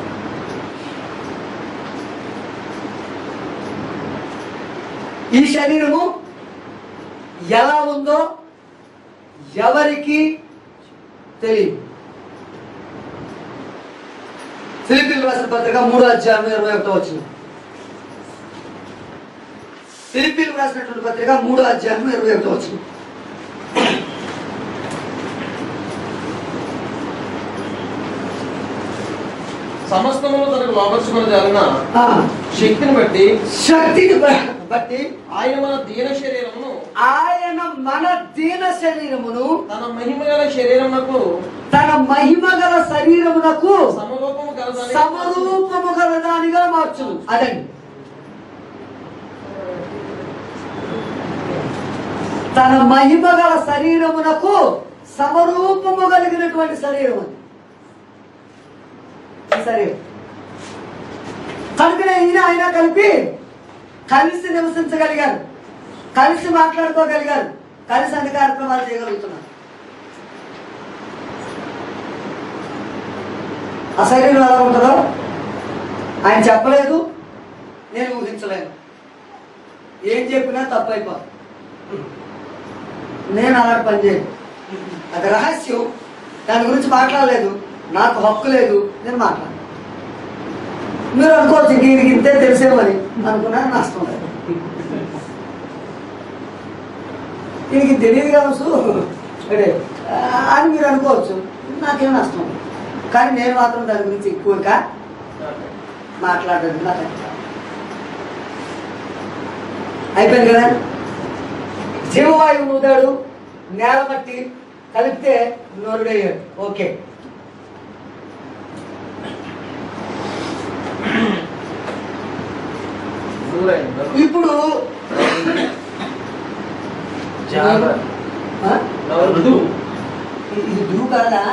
ఈ శరీరము ఎలా ఉందో ఎవరికి తెలియదు. ఫిలిప్పీయులకు రాసిన పత్రిక 3:21. ఫిలిప్పీయులకు రాసినటువంటి పత్రిక 3:21. సమస్తమును తనకు లోపరుచుకున్నదాగిన ఆ, శక్తిని బట్టి ఆయన మన దీన శరీరమును ఆయన మన దీన శరీరమును తన మహిమ గల శరీరమునకు తన మహిమ గల శరీరమునకు సమరూపము కలదని సమరూపము గలదానిగా మార్చును. అదండి, తన మహిమ గల శరీరమునకు సమరూపము కలిగినటువంటి శరీరం అది. శరీరం కనుక ఈయన ఆయన కలిసి నివసించగలిగారు, కలిసి మాట్లాడుకోగలిగారు, కలిసి అన్ని కార్యక్రమాలు చేయగలుగుతున్నారు. ఆ శరీరం ఎలా ఉంటుందో ఆయన చెప్పలేదు, నేను ఊహించలేను. ఏం చెప్పినా తప్పు అయిపోదు. నేను అలాంటి పని చేయను. అది రహస్యం, దాని గురించి మాట్లాడలేదు, నాకు హక్కు లేదు, నేను మాట్లాడను. మీరు అనుకోవచ్చు దీనికి ఇంతే తెలిసేమని అనుకున్నా నష్టం లేదు. దీనికి తెలియదు కావచ్చు అంటే అని మీరు అనుకోవచ్చు, నాకేం నష్టం లేదు. కానీ నేను మాత్రం దాని గురించి ఎక్కువగా మాట్లాడదు. నాకు అయిపోయింది కదా. జీవవాయువు ఊదాడు, నేల మట్టి కలిపితే నోరుడయ్యాడు. ఓకే, ఇప్పుడు ఇది దురు కాదా?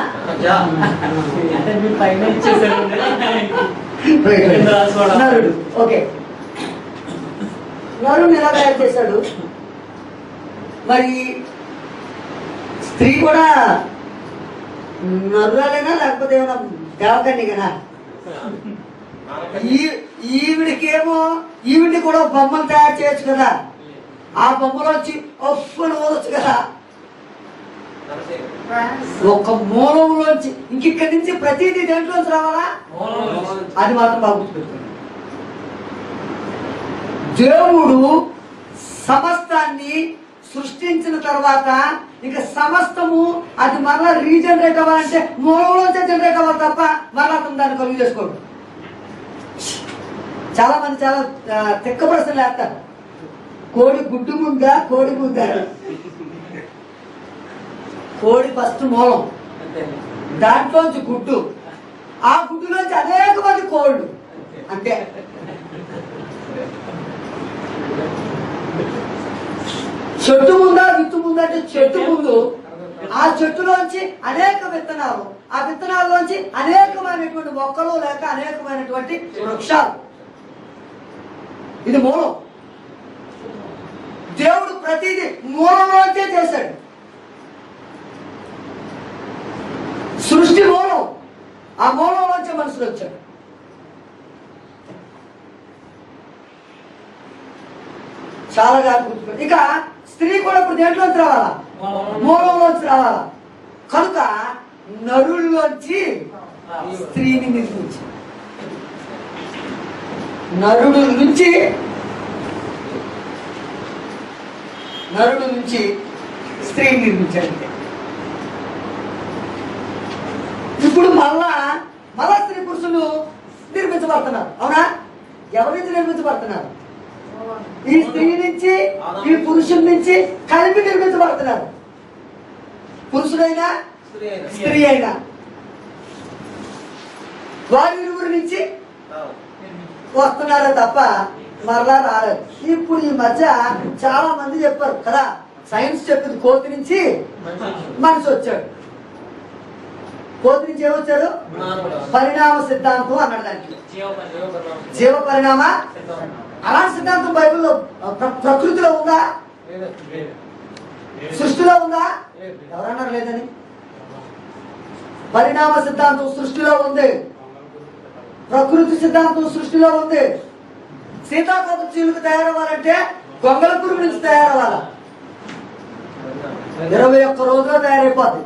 నరుడు. ఓకే, నరుడిని ఎలా తయారు చేశాడు? మరి స్త్రీ కూడా నరురాలేనా లేకపోతే ఏమైనా దేవకన్యకనా? ఈవిడిని కూడా బొమ్మలు తయారు చేయొచ్చు కదా. ఆ బొమ్మలో వచ్చి ఒప్పులు పోవచ్చు కదా. ఒక మూలంలోంచి ఇంకిక్కడి నుంచి ప్రతిదీ దేంట్లోంచి రావాలా? అది మాత్రం బాగా గుర్తుపెట్టుకోండి. దేవుడు సమస్తాన్ని సృష్టించిన తర్వాత ఇంకా సమస్తము అది మరలా రీజనరేట్ అవ్వాలంటే మూలంలోంచే జనరేట్ అవ్వాలి తప్ప మరలా అతను దాన్ని కలుగు చేసుకోడు. చాలా మంది చాలా తిక్క ప్రశ్నలు వేస్తారు. కోడి గుడ్డు ముందా కోడి ముందా? కోడి ఫస్ట్ మూలం, దాంట్లోంచి గుడ్డు, ఆ గుడ్డులోంచి అనేక మంది కోళ్ళు. అంతే. చెట్టు ముందా విత్తు ముందా అంటే చెట్టు ముందు, ఆ చెట్టులోంచి అనేక విత్తనాలు, ఆ విత్తనాల్లోంచి అనేకమైనటువంటి మొక్కలు లేక అనేకమైనటువంటి వృక్షాలు. ఇది మూలం. దేవుడు ప్రతిదీ మూలంలోంచే చేశాడు. సృష్టి మూలం, ఆ మూలంలోంచే మనుషులు వచ్చాడు. చాలా గుర్తుపెట్టు. ఇక స్త్రీ కూడా ఇప్పుడు దేంట్లోంచి రావాలా? మూలంలోంచి రావాలా. కనుక నరుల్లోంచి స్త్రీని నిర్మించి, నరుడు నుంచి స్త్రీని నిర్మించాడు. ఇప్పుడు మళ్ళా స్త్రీ పురుషులు నిర్మించబడుతున్నారు. అవునా? ఎవరి నుంచి నిర్మించబడుతున్నారు? ఈ స్త్రీ నుంచి ఈ పురుషుడి నుంచి కలిపి నిర్మించబడుతున్నారు. పురుషుడైనా స్త్రీ అయినా వారి ఇరువురి నుంచి వస్తున్నారే తప్ప మరలా రాలేదు. ఇప్పుడు ఈ మధ్య చాలా మంది చెప్పారు కదా, సైన్స్ చెప్పింది కోతి నుంచి మనిషి వచ్చాడు. కోతి నుంచి ఏమొచ్చాడు? పరిణామ సిద్ధాంతం అన్నాడు. దానికి జీవ పరిణామ. అలాంటి సిద్ధాంతం బైబిల్లో ప్రకృతిలో ఉందా? సృష్టిలో ఉందా? ఎవరన్నారు లేదని? పరిణామ సిద్ధాంతం సృష్టిలో ఉంది, ప్రకృతి సిద్ధాంతం సృష్టిలో ఉంది. సీతాకోక చీలుకు తయారవ్వాలంటే గొంగళ పురుగు నుంచి తయారవ్వాలా? 21 రోజుల్లో తయారైపోద్ది.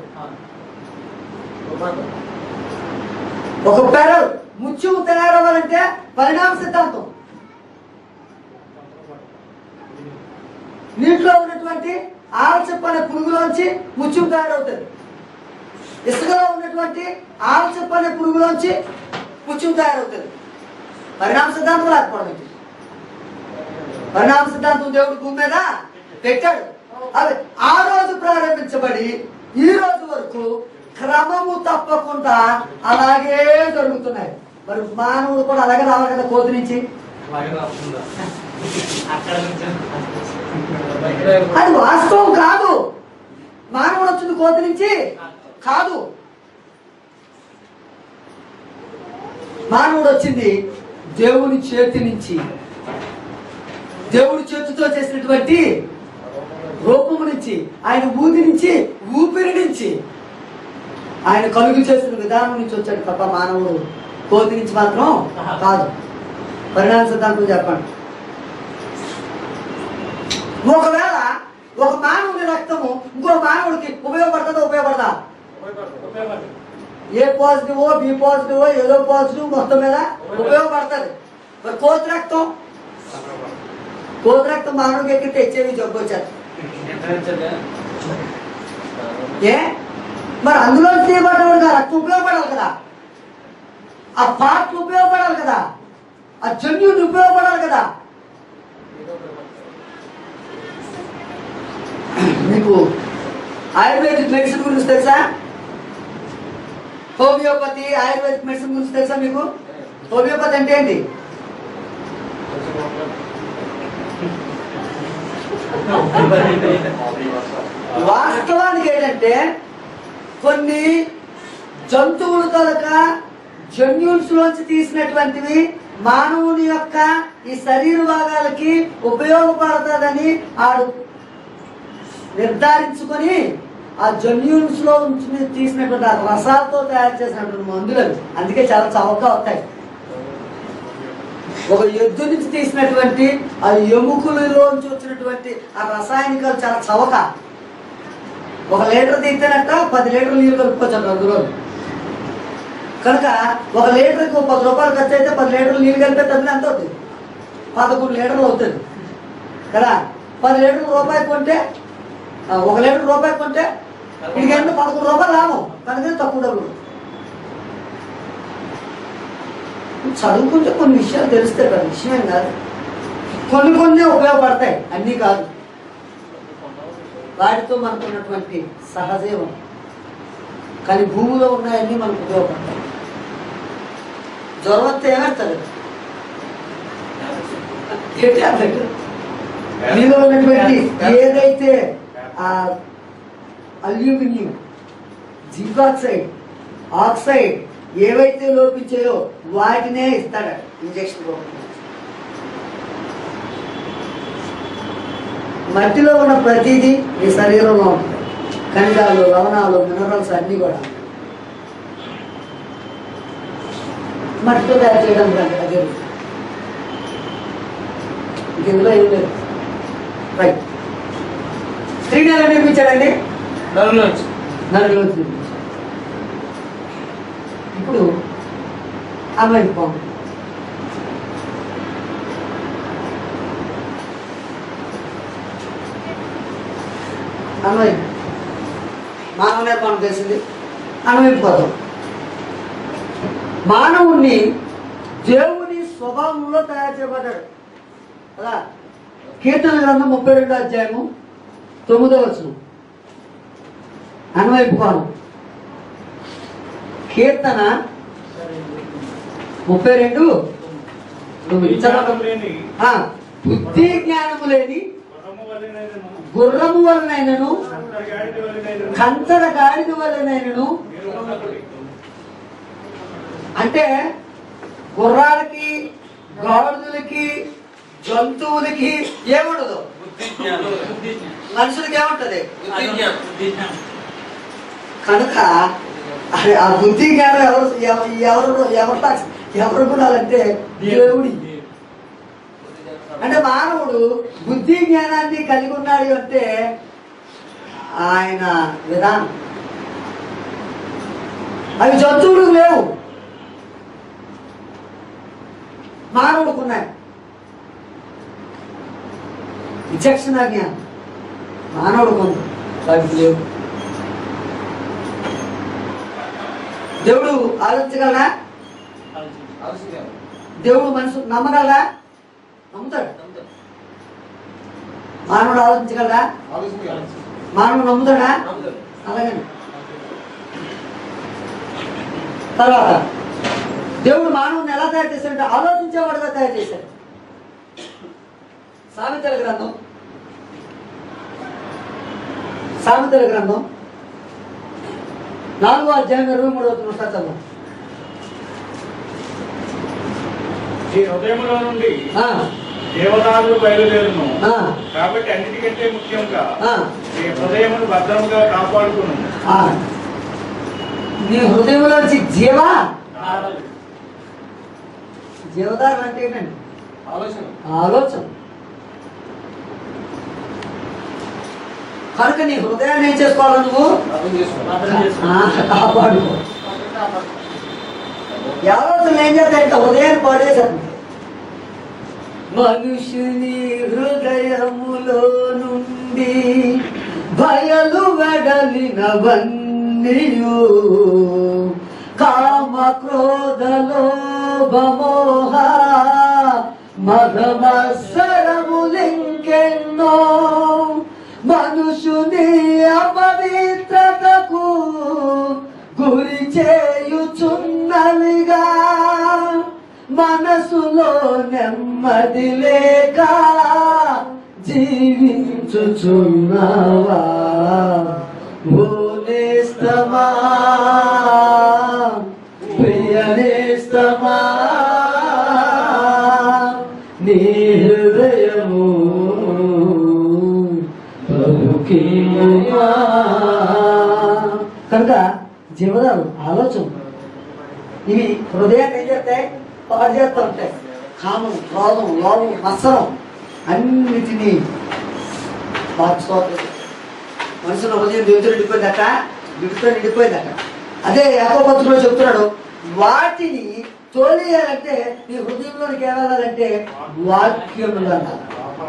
ఒక పెరల్ ముత్యం తయారవ్వాలంటే పరిణామ సిద్ధాంతం. నీటిలో ఉన్నటువంటి ఆల్చిప్ప అనే పురుగులోంచి ముత్యం తయారవుతుంది. ఇసుకలో ఉన్నటువంటి ఆల్చిప్ప అనే పురుగులోంచి ముత్యం తయారవుతుంది. పరిణామ సిద్ధాంతం లేకపోవడం. పరిణామ సిద్ధాంతం దేవుడు భూమి మీద పెట్టాడు. అది ఆ రోజు ప్రారంభించబడి ఈ రోజు వరకు క్రమము తప్పకుండా అలాగే జరుగుతున్నాయి. మరి మానవుడు కూడా అలాగే రావాలి కదా కోతి నుంచి. అది వాస్తవం కాదు. మానవుడు వచ్చింది కోతి నుంచి కాదు. మానవుడు వచ్చింది దేవుని చేతి నుంచి. దేవుడి చేతితో చేసినటువంటి రూపము నుంచి, ఆయన ఊది నుంచి, ఊపిరి నుంచి, ఆయన కలుగు చేసిన విధానం నుంచి వచ్చాడు తప్ప మానవుడు కోతి నుంచి మాత్రం కాదు. పరిణామ సిద్ధాంతం చెప్పండి. ఒకవేళ ఒక మానవుని రక్తము ఇంకో మానవుడికి ఉపయోగపడుతుందో ఉపయోగపడదా? ఏ పాజిటివో బి పాజిటివో ఏదో పాజిటివ్ మొత్తం మీద ఉపయోగపడుతుంది. మరి కోతి రక్తం మానవుడికి ఎక్కితే హెచ్ఐవి జబ్బు వచ్చారు. ఏ మరి అందులో తీయబడ్డవాడు రక్తం ఉపయోగపడాలి కదా, ఆ పార్ట్లు ఉపయోగపడాలి కదా, ఆ జన్యుడు ఉపయోగపడాలి కదా. మీకు ఆయుర్వేదిక్ మెడిసిన్ గురించి తెలుసా? హోమియోపతి ఆయుర్వేదిక్ మెడిసిన్ గురించి తెలుసా మీకు? హోమియోపతి అంటే ఏంటి? వాస్తవానికి ఏంటంటే కొన్ని జంతువుల కనుక జన్యున్స్ లోంచి తీసినటువంటివి మానవుని యొక్క ఈ శరీర భాగాలకి ఉపయోగపడుతుందని ఆడు నిర్ధారించుకొని ఆ జన్యున్స్ లో తీసినటువంటి ఆ రసాలతో తయారు చేసినటువంటి మందులు. అందుకే చాలా చవకగా వస్తాయి. ఒక ఎద్దు నుంచి తీసినటువంటి ఆ ఎముకలలోంచి వచ్చినటువంటి ఆ రసాయనికాలు చాలా చవక. 1 లీటర్ తీస్తేనట్ట 10 లీటర్లు నీళ్ళు కలుపుకోవచ్చు అందులో. కనుక 1 లీటర్కి 10 రూపాయలు ఖర్చు అయితే 10 లీటర్లు నీళ్ళు కలిపే తగ్గిన ఎంత అవుతుంది? 11 లీటర్లు అవుతుంది కదా. 10 లీటర్లు రూపాయలు కొంటే 1 లీటర్ రూపాయలు కొంటే ఇది ఎంత? 11 రూపాయలు లాభం. కనుక తక్కువ డబ్బులు. చదువుకుంటే కొన్ని విషయాలు తెలుస్తాయి కదా, విషయం కాదు. కొన్ని ఉపయోగపడతాయి, అన్నీ కాదు. వాటితో మనకు ఉన్నటువంటి సహజీవం. కానీ భూమిలో ఉన్నాయన్నీ మనకు ఉపయోగపడతాయి. జ్వరం వస్తే ఏమేస్తారు? మీలో ఉన్నటువంటి ఏదైతే అల్యూమినియం, జింక్ ఆక్సైడ్, ఆక్సైడ్ ఏవైతే లోపించాయో వాటినే ఇస్తాడు ఇంజక్షన్ రూపంలో. మట్టిలో ఉన్న ప్రతిదీ ఈ శరీరంలో ఉంటుంది. ఖనిజాలు, లవణాలు, మినరల్స్ అన్నీ కూడా మట్టితో తయారు చేయడం అదే. ఇందులో ఏం లేదు. రైట్. స్త్రీని ఎలా నిర్మించాడండి? నరులోంచి నిర్మించాడు. ఇప్పుడు అమ్మాయి బాగుంది. అమ్మాయి మానవ నిర్మాణం తెలిసింది. అనుభవిపోతాం. మానవుణ్ణి దేవుని స్వభావంలో తయారు చేయబడ్డాడు కదా. కీర్తన గ్రంథం 32వ అధ్యాయము 9వ వచనం. అన్వయిపుకోను. కీర్తన 32:9. బుద్ధి జ్ఞానము లేని గుర్రము వలనైనను కంచర గాడిద వలనైనను. అంటే గుర్రాలకి, గాడిదలకి, జంతువులకి ఏముండదు, మనుషులకి ఏముంటది? కనుక ఆ బుద్ధి జ్ఞానం ఎవరు గుణాలంటే దేవుడి. అంటే మానవుడు బుద్ధి జ్ఞానాన్ని కలిగి ఉన్నాడు అంటే ఆయన విధానం. అవి జంతువులకు లేవు, మానవుడికి ఉన్నాయి. విచక్షణ జ్ఞానం మానవుడికి ఉంది, వాటికి లేవు. దేవుడు ఆలోచించగలరా? దేవుడు మనసు నమ్మగలరా? నమ్ముతాడు. మానవుడు ఆలోచించగలరా? మానవుడు నమ్ముతాడా? అలాగే. తర్వాత దేవుడు మానవుని ఎలా తయారు చేశాడంటే ఆలోచించేవాడుగా తయారు చేశాడు. సామెతల గ్రంథం 4వ అధ్యాయం 23వ వచనం. ఈ హృదయములో నుండి దేవదారులు బయలుదేరును. ఆ, కాబట్టి అన్నిటికంటే ముఖ్యంగా ఆ, నీ హృదయమును భద్రంగా కాపాడుకును. ఆ. నీ హృదయంలోంచి జీవదారులు అంటే ఏంటండి? ఆలోచన. ఆలోచన. కనుక నీ హృదయాన్ని ఏం చేసుకోవాలి నువ్వు? అర్థం చేసుకో. కాపాడుకో. ఈ ఆలోచనలు ఏం చేస్తాయంటే హృదయాన్ని పాడేశారు. మనుషుని హృదయములో నుండి బయలు వెడలినవన్నీయు కామ క్రోధ లోభ మోహ మదమత్సరములెంకెన్నో మనుషుని అపవిత్రతకు గురి చేయుచున్నవిగా మనసులో నెమ్మది లేక జీవించుచున్నావా ఓ నేస్తమా ప్రియ నేస్తమా నీ హృదయము పలుకియుమా. కనుక జీవనాలు ఆలోచన ఇవి హృదయాన్ని ఏం చేస్తాయి? పాడు చేస్తూ ఉంటాయి. కామం, క్రోధం, లోభం, మత్సరం అన్నిటినీ మార్చుకోవాలి. మనుషుల హృదయం దేవుతో నిండిపోయిందట, వీటితో నిండిపోయిందట. అదే యాకోబు పత్రికలో చెప్తున్నాడు, వాటిని తోలేయాలంటే నీ హృదయంలోనికి ఏమవ్వాలంటే వాక్యములు అన్నారు.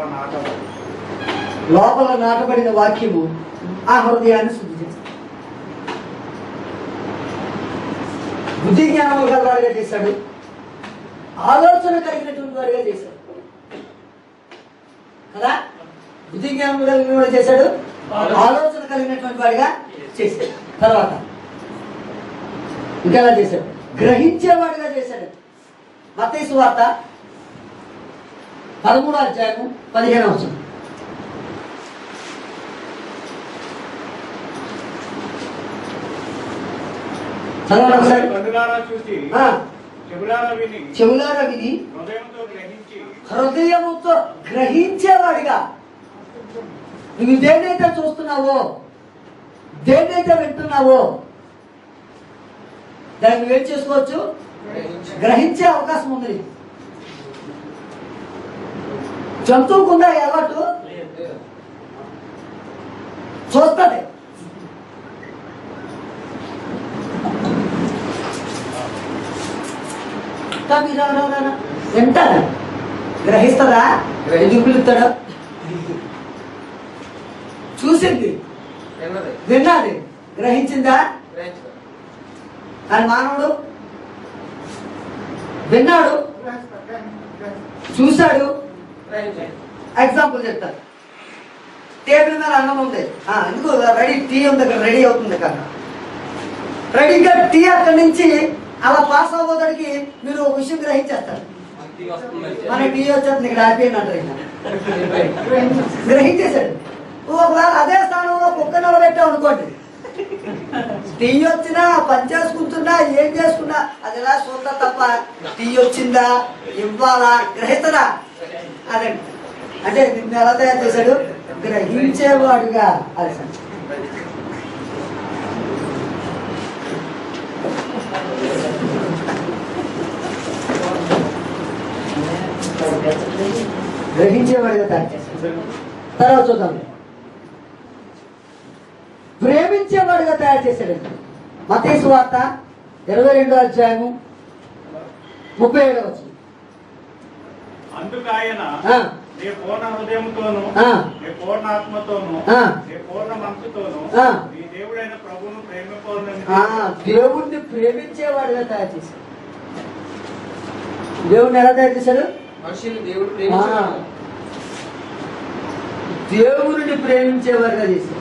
లోపల నాటబడిన వాక్యము ఆ హృదయాన్ని శుద్ధి చేస్తుంది. బుద్ధి జ్ఞానములు గలవాడిగా చేశాడు, ఆలోచన కలిగినటువంటి వాడిగా చేశాడు కదా. బుద్ధి జ్ఞానములు కలిగిన వాడు చేశాడు, ఆలోచన కలిగినటువంటి వాడిగా చేశాడు. తర్వాత ఇంకెలా చేశాడు? గ్రహించేవాడిగా చేశాడు. మత్తయి సువార్త 13వ అధ్యాయము 15వ వచనం. కన్నులారా చూసి చెవులారా విని హృదయముతో గ్రహించేవాడిగా. నువ్వు దేన్నైతే చూస్తున్నావో, దేన్నైతే వింటున్నావో దాన్ని నువ్వేం చేసుకోవచ్చు? గ్రహించే అవకాశం ఉంది. జంతువుకుందా అలవాటు? చూస్తుంది. వింటారా? గ్రహిస్తుందా? ఎందుకు పిలుస్తాడా? చూసింది, విన్నది, గ్రహించిందా? కానీ మానవుడు విన్నాడు, చూశాడు. ఎగ్జాంపుల్ చెప్తారు. టేబుల్ మీద అన్నం ఉంది, ఎందుకు రెడీ, టీ ఉంది అక్కడ, రెడీ అవుతుంది కదా, రెడీగా టీ అక్కడి నుంచి అలా పాస్ అవ్వడానికి మీరు ఒక విషయం గ్రహించేస్తారు. మన టీ వచ్చేస్తుంది ఇక్కడ అయిపోయింది అంటారు. గ్రహించేశాడు. ఒకవేళ అదే స్థానంలో కుక్క నిలబెట్టావు అనుకోండి, టీ వచ్చినా పని చేసుకుంటున్నా ఏం చేసుకున్నా అది ఎలా చూద్దా తప్ప టీ వచ్చిందా ఇవ్వాలా గ్రహిస్తదా? అదండి. అంటే నిన్ను ఎలా తయారు చేశాడు? గ్రహించేవాడుగా. అది గ్రహించేవాడిగా తయారు చేశాడు. తర్వాత చూద్దాం. ప్రేమించేవాడిగా తయారు చేశాడు. మత్తయి సువార్త 22వ అధ్యాయము 37వ వచనం. అందుకు ఆయన నీ పూర్ణ హృదయంతోను, నీ పూర్ణ ఆత్మతోను, నీ పూర్ణ మనసుతోను నీ దేవుడైన ప్రభువును ప్రేమించాలని. దేవుణ్ణి ప్రేమించేవాడిగా తయారు చేశాడు. దేవుణ్ణి ఎలా తయారు చేశాడు? దేవుడిని ప్రేమించేవాడిగా చేశాడు.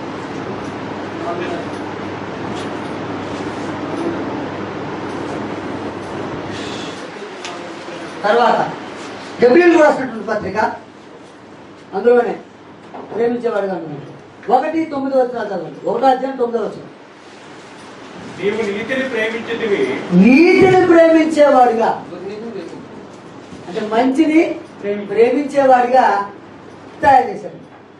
తర్వాత హెబ్రీయులకు రాసినటువంటి పత్రిక, అందులోనే ప్రేమించేవాడుగా ఉన్నాడు. 1:9 వచనాలు చదవండి. 1వ అధ్యాయం 9వ వచనం. నీవు నీతిని ప్రేమించేదివి, నీతిని ప్రేమించేవాడుగా. అంటే మంచిని ప్రేమించేవాడిగా తయారు చేశాడు.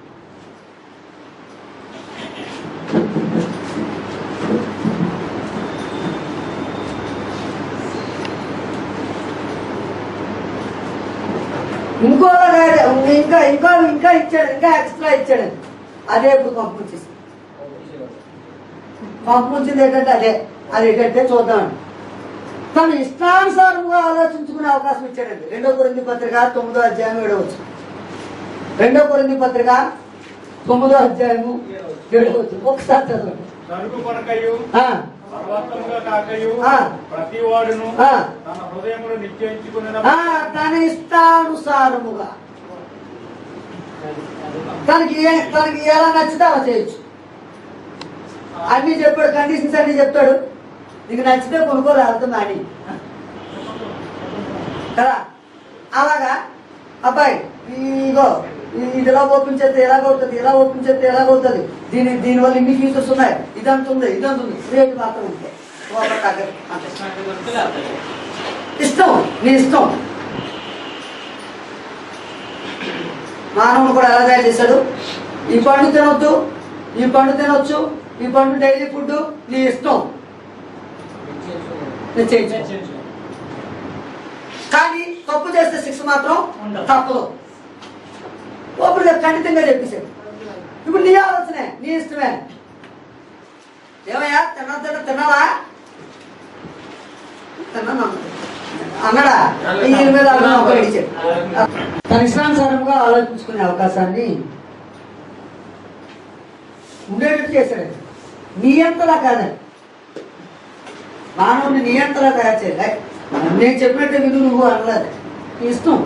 ఇంకోలా ఇంకా ఇంకా ఇంకా ఇచ్చాడు, ఇంకా ఎక్స్ట్రా ఇచ్చాడు. అదే ఇప్పుడు పంపించేసి పంపించింది ఏంటంటే అది ఏంటంటే చూద్దామండి. తను ఇష్టానుసారంగా ఆలోచించుకునే అవకాశం ఇచ్చాడండి. 2 కొరింథీ పత్రిక 9వ అధ్యాయం 7వ వచనం. 2 కొరింథీ పత్రిక 9వ అధ్యాయము 7వ వచనం. ఒకసారి చదవండి. సరుకు కొనకయు బలవంతముగా కాకయు ప్రతి వాడును తన హృదయములో నిశ్చయించుకున్న తన ఇష్టానుసారముగా తనకి ఎలా నచ్చితే అలా చేయొచ్చు. అన్ని చెప్పాడు, కండిషన్స్ అన్ని చెప్తాడు. నీకు నచ్చితే కొనుక్కోరు వెళ్తుంది అని కదా. అలాగా అబ్బాయి ఇగో ఇది ఇలా ఓపెన్ చేస్తే ఎలాగవుతుంది, ఇలా ఓపెన్ చేస్తే ఎలాగవుతుంది, దీనివల్ల ఇన్ని ఫీచర్స్ ఉన్నాయి, ఇదంత ఉంది రేటు మాత్రం ఉంటాయి. ఇష్టం, నీ ఇష్టం. మానవుడు కూడా ఎలా తయారు చేశాడు? ఈ పండు తినొద్దు, ఈ పండు తినొచ్చు, ఈ పండు డైలీ ఫుడ్, నీ ఇష్టం. కానీ తప్పు చేస్తే శిక్ష మాత్రం తప్పదు. ఇప్పుడు ఖండితంగా చెప్పేశాడు. ఇప్పుడు నీ ఆలోచనే, నీ ఇష్టమే. ఏమయ్యా తిన్నావా? తిన్నాను అన్నాడా? ఈయన మీద అడిచాడు. తన ఇష్టానుసారంగా ఆలోచించుకునే అవకాశాన్ని ఉండేటట్టు చేశాడు. నియంత్రణ కాదండి, మానవుని నియంత్రణ తయారు చేయాలి. నేను చెప్పినట్టే విను నువ్వు అనలేదు, ఇష్టం.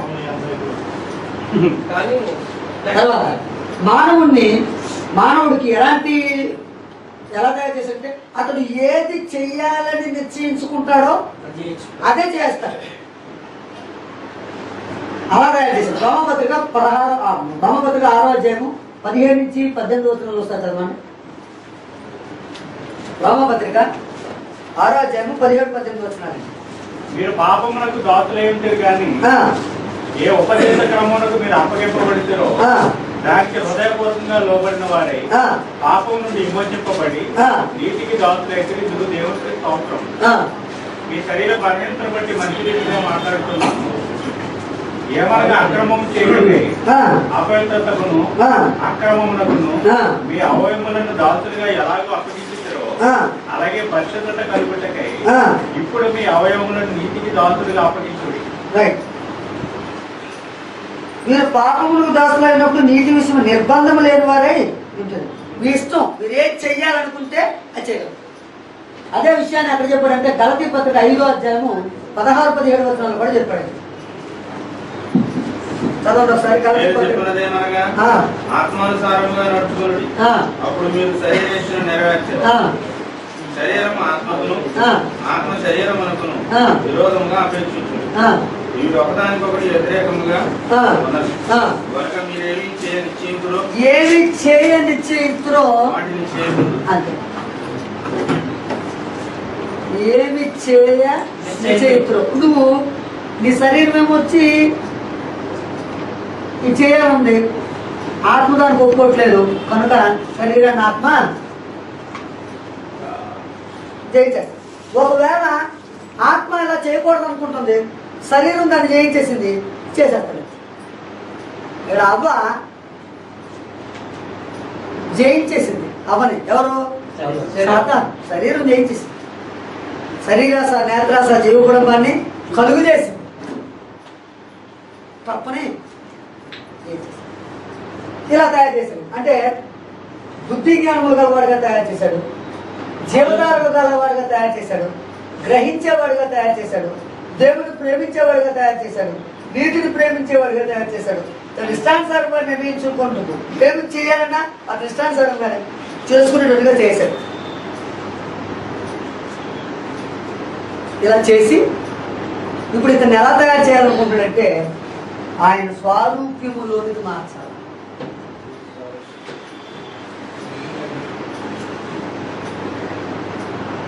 తర్వాత మానవుడికి ఎలా తయారు చేశాడంటే అతడు ఏది చెయ్యాలని నిశ్చయించుకుంటాడో అదే చేస్తాడు. అలా తయారు చేశాడు. బ్రహ్మపత్రిక 6వ అధ్యాయము 17 నుంచి 18 వచనాలు వస్తారు చదవండి. బ్రహ్మపత్రిక 6వ అధ్యాయము 17-18 వచనాలు. మీరు పాపమునకు దాసులై ఉంటారు కానీ ఏ ఉపదేశ క్రమమునకు మీరు అప్పగింపబడితారో దానికి హృదయపూర్వకంగా లోబడిన వారై పాపం నుండి విమోచింపబడి నీతికి దాసులైతే ఇందుకు దేవునికి స్తోత్రం. మీ శరీర బలహీనతను బట్టి మంచి రీతిగా మాట్లాడుతున్నాను. ఏమనగా అక్రమం చేయడమే అపవిత్రతకును అక్రమమునకును మీ అవయములను దాసులుగా ఎలాగో అప్పగించారో అలాగే పరిశుద్ధత కలుగుటకై ఇప్పుడు మీ అవయములను నీతికి దాసులుగా అప్పగించుడి. మీరు పాపములకు దాసులైనప్పుడు నీతి విషయం నిర్బంధం లేని వారే ఉంటుంది. మీ ఇష్టం, మీరు ఏది చెయ్యాలనుకుంటే అది చేయగలరు. అదే విషయాన్ని ఎక్కడ చెప్పాడంటే గలతీ పత్రిక 5వ అధ్యాయము 16-17 వచనాలు కూడా చెప్పాడు. చదవండి ఒకసారి. ఆత్మానుసారంగా నడుచుకోండి, అప్పుడు మీరు శరీరేశ్వరుని నెరవేర్చారు. శరీరం ఆత్మకును ఆత్మ శరీరమునకును విరోధముగా అపేక్షించు. ఇవి ఒకదానికొకటి వ్యతిరేకముగా కనుక మీరేమి చేయనిశ్చయింతురో వాటిని చేయకూడదు. అంతే. ఏమి నిశ్చయింతురో నువ్వు నీ శరీరం ఏమొచ్చి ఇది చేయాలంది, ఆత్మ దానికి ఒప్పుకోవట్లేదు కనుక శరీరాన్ని ఆత్మ జయించాడు. ఒకవేళ ఆత్మ ఇలా చేయకూడదు అనుకుంటుంది, శరీరం దాన్ని జయించేసింది, చేసేస్తాడు. ఇక్కడ అవ్వ జయించేసింది అవ్వని. ఎవరు? శరీరం జయించేసింది. శరీరాస నేత్రాస జీవ కుటుంబాన్ని కలుగు చేసింది, తప్పని ఇలా తయారు చేశాడు. అంటే బుద్ధి జ్ఞానములు గలవాడిగా తయారు చేశాడు, జీవనాలు గలవాడిగా తయారు చేశాడు, గ్రహించేవాడిగా తయారు చేశాడు, దేవుని ప్రేమించేవాడిగా తయారు చేశాడు, నీటిని ప్రేమించేవాడిగా తయారు చేశాడు. తన ఇష్టానుసారంగా నిర్ణయించుకుంటుంది. ప్రేమించి చేయాలన్నా అతని ఇష్టానుసారంగానే చేసుకునేటట్టుగా చేశాడు. ఇలా చేసి ఇప్పుడు ఇతను ఎలా తయారు చేయాలనుకుంటాడంటే ఆయన స్వారూప్యములోనికి మార్చాలి.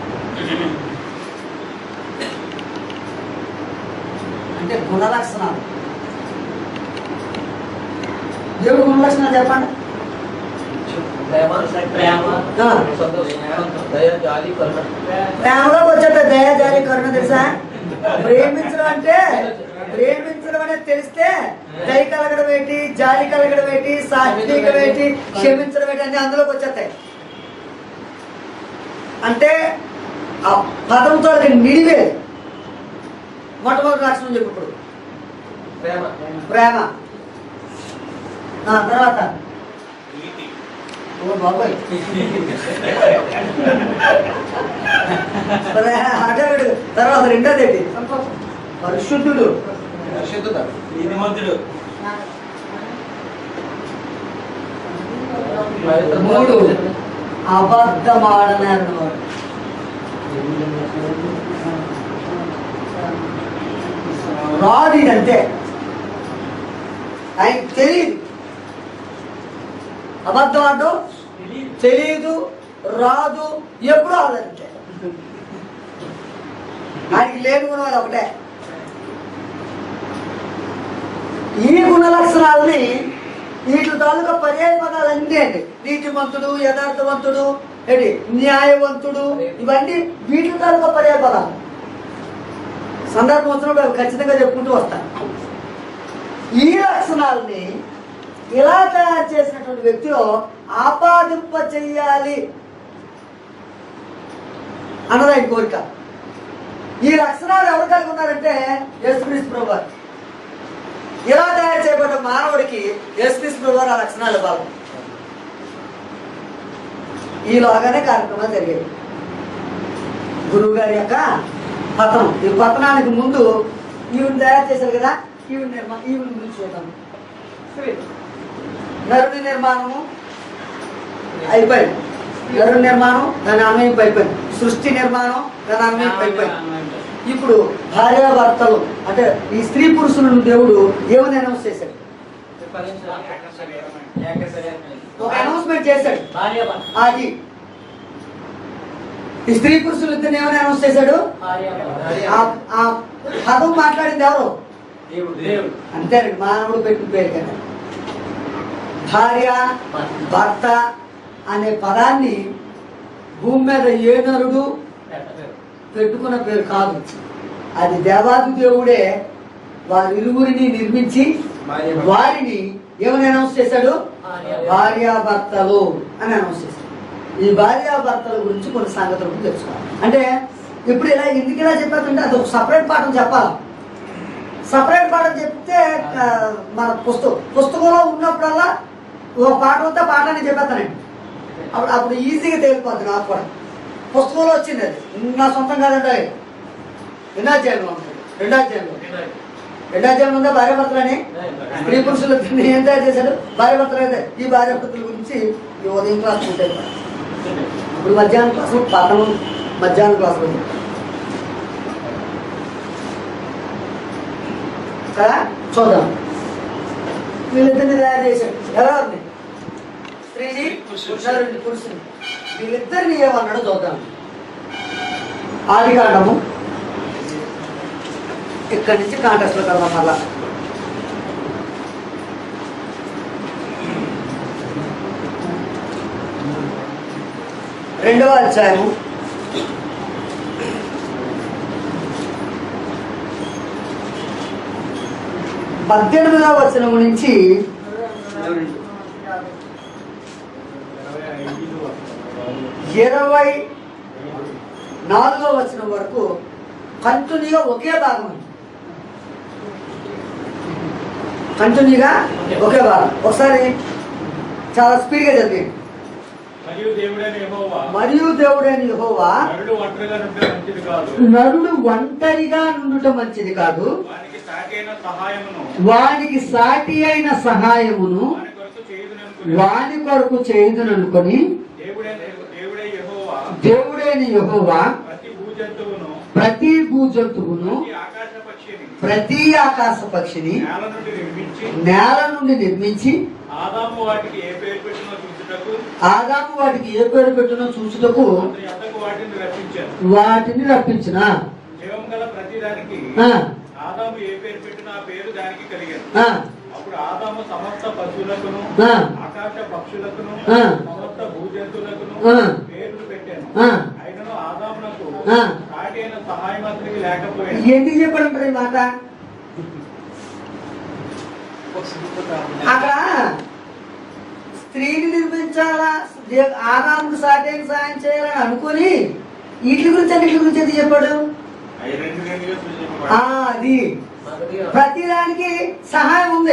అంటే గుణలక్షణాలు దేవుడు గుణ లక్షణాలు చెప్పండి. ప్రేమగా వచ్చేట దయ జాలి కరుణ తెలుసా? ప్రేమించడం అనేది తెలిస్తే దయ కలగడం ఏంటి, జాలి కలగడం ఏంటి, సాత్వికం ఏంటి, క్షమించడం ఏంటి అన్ని అందులోకి వచ్చేస్తాయి. అంటే ఆ పదంతో నిడివే మొట్టమొదటి లక్షణం చెప్పు. ఇప్పుడు ప్రేమ తర్వాత బాబాయ్ తర్వాత రెండోది ఏంటి? పరిశుద్ధుడు. మూడు అబద్ధమాడనేవాడు. రాదు ఇదంతే, ఆయన తెలియదు. అబద్ధం ఆడడం తెలియదు, రాదు, ఎప్పుడు రాదంటే. ఆయనకి లేని గుణం అది ఒకటే. ఈ గుణ లక్షణాలని వీటి తాలూకా పర్యాయ పదాలన్నీ అండి. నీతిమంతుడు, యథార్థవంతుడు, ఏంటి న్యాయవంతుడు, ఇవన్నీ వీటి తాలూకా పర్యాయ పదాలు. సందర్భం వచ్చినప్పుడు ఖచ్చితంగా చెప్పుకుంటూ వస్తాను. ఈ లక్షణాలని ఇలా తయారు చేసినటువంటి వ్యక్తిలో ఆపాదింప చెయ్యాలి అన్నది ఆయన కోరిక. ఈ లక్షణాలు ఎవరు కలిగి ఉన్నారంటే యేసుక్రీస్తు ప్రభువారు. ఇలా తయారు చేయబడ్డ మానవుడికి యేసుక్రీస్తు ప్రభువారు ఆ లక్షణాలు ఇవ్వాలి. ఈలోగానే కార్యక్రమాలు జరిగేవి. గురువు గారి యొక్క పతనం. ఈ పతనానికి ముందు ఈవిని తయారు చేశారు కదా, ఈవిని గురించి చూద్దాం. నరుని నిర్మాణము అయిపోయింది. నరుని నిర్మాణం దాని అన్వయింపు అయిపోయింది. సృష్టి నిర్మాణం దాని అన్వయింపు అయిపోయింది. ఇప్పుడు భార్యాభర్తలు అంటే ఈ స్త్రీ పురుషులను దేవుడు ఏమని అనౌన్స్ చేశాడు? ఒక అనౌన్స్మెంట్ చేశాడు. అది ఈ స్త్రీ పురుషులు ఇద్దరు ఏమని అనౌన్స్ చేశాడు? ఆ పదం మాట్లాడింది ఎవరు? అంతేనండి, మానవుడు పెట్టిన పేరు కదా. భార్య భర్త అనే పదాన్ని భూమి మీద ఏ నరుడు పెట్టుకున్న పేరు కాదు. అది దేవాది దేవుడే వారిరువురిని నిర్మించి వారిని ఏమని అనౌన్స్ చేశాడు? భార్యాభర్తలు అని అనౌన్స్ చేశాడు. ఈ భార్యాభర్తల గురించి కొన్ని సంగతులు తెలుసుకోవాలి. అంటే ఇప్పుడు ఇలా ఎందుకు ఇలా చెప్పారంటే అది ఒక సపరేట్ పాఠం చెప్పాలి. సపరేట్ పాఠం చెప్తే మన పుస్తకంలో ఉన్నప్పుడల్లా ఒక పాఠం వస్తే పాఠాన్ని చెప్పేస్తానండి. అప్పుడు ఈజీగా తేలిపోద్ది. నాకు కూడా పుస్తకంలో వచ్చింది, అది నా సొంతం కాదండి. ఎన్నో అధ్యాయంలో ఉంటుంది, రెండో అధ్యాయంలో ఉందా భార్యాభర్తలని? స్త్రీ పురుషులు ఏం తయారు చేశాడు? భార్యాభర్తలు అయితే ఈ భార్యాభర్తల గురించి ఈ ఉదయం క్లాస్ ఉంటాయి. ఇప్పుడు మధ్యాహ్నం క్లాసు పట్టణం మధ్యాహ్నం క్లాసులు కదా. చూద్దాం. వీళ్ళిద్దరిని తయారు చేశాడు. ఎలా ఉంది? స్త్రీని పురుషుని. వీళ్ళిద్దరిని ఏమన్నాడో చూద్దాం. ఆదికాండము ఇక్కడి నుంచి కాంటెక్స్ట్ లో కలదాం. మళ్ళా 2వ అధ్యాయము 18వ వచనం నుంచి 24వ వచనం వరకు కంటిన్యూగా ఒకే భాగం. కంటిన్యూగా ఒకే భాగం. ఒకసారి చాలా స్పీడ్గా చదివేయండి. మరియు దేవుడైన యెహోవా నరుడు ఒంటరిగా నుండుట మంచిది కాదు, వానికి సాటి అయిన సహాయమును వాని కొరకు చేయుదుననుకొని దేవుడైన యెహోవా ప్రతి భూజంతువును ప్రతి ఆకాశ పక్షిని నేల నుండి నిర్మించి ఆదాము వాటికి ఏ పేరు పెట్టినో చూచుటకు వాటిని రప్పించిన. జీవం గల ప్రతి దానికి ఆదాము ఏ పేరు పెట్టినా ఆ పేరు దానికి కలిగాను. అప్పుడు ఆదాము సమస్త పశువులకును ఆకాశ పక్షులకును సమస్త భూజంతువులకును పేర్లు పెట్టాను. అయినను ఆదామునకు సాటి అయిన సహాయం అతనికి లేకపోయాడు. ఎందుకు చెప్పడం ఈ మాట? అక్కడ స్త్రీని నిర్మించాలా, ఆదాముకు సాటి అయిన సహాయం చేయాలని అనుకుని వీటి గురించి అన్నిటి గురించి ఎందుకు చెప్పాడు? అది ప్రతిదానికి సహాయం ఉంది.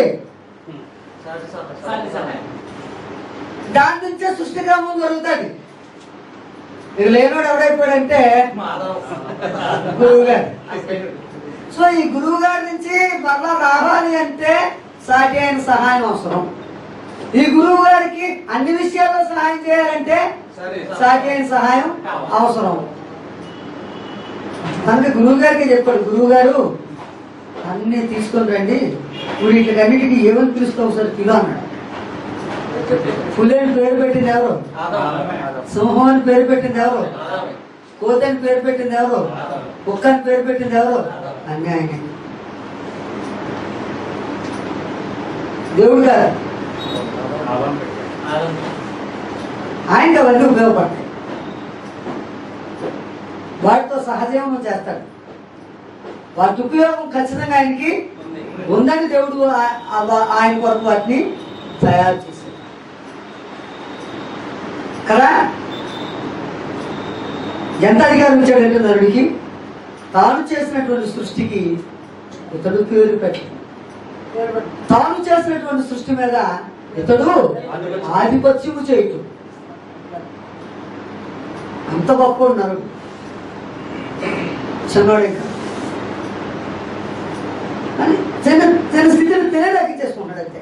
దాని నుంచే సృష్టి క్రమం జరుగుతుంది. మీరు లేనోడు ఎవరైపోయాడంటే గురువు గారు. సో ఈ గురువు గారి నుంచి మరలా రావాలి అంటే సాటి అయిన సహాయం అవసరం. ఈ గురువు గారికి అన్ని విషయాల్లో సహాయం చేయాలంటే సాటి అయిన సహాయం అవసరం. కనుక గురువు గారికి చెప్పాడు, గురువు గారు అన్ని తీసుకొని రండి, వీటికన్నిటికీ ఏమని పిలుస్తావు సార్ పిలు అన్నాడు. పులేని పేరు పెట్టింది ఎవరు? సింహం అని పేరు పెట్టింది ఎవరు? కోతని పేరు పెట్టింది ఎవరు? కుక్కని పేరు పెట్టింది ఎవరు? అన్నీ ఆయన. దేవుడు గారు ఆయనకి అవన్నీ ఉపయోగపడతాయి. వాటితో సహజీవనం చేస్తాడు. వాటి ఉపయోగం ఖచ్చితంగా ఆయనకి ఉందని దేవుడు ఆయన కొరకు వాటిని తయారు చేశాడు కదా. ఎంత అధికారం ఇచ్చాడంటే నరుడికి, తాను చేసినటువంటి సృష్టికి ఇతడు పేరు పెట్టాడు. తాను చేసినటువంటి సృష్టి మీద ఇతడు ఆధిపత్యము చేయటం. అంత గొప్ప నరుడు, చిన్నవాడే కాదు. చిన్న స్థితిని తినేదాకిచ్చేసుకుంటాడు అంతే,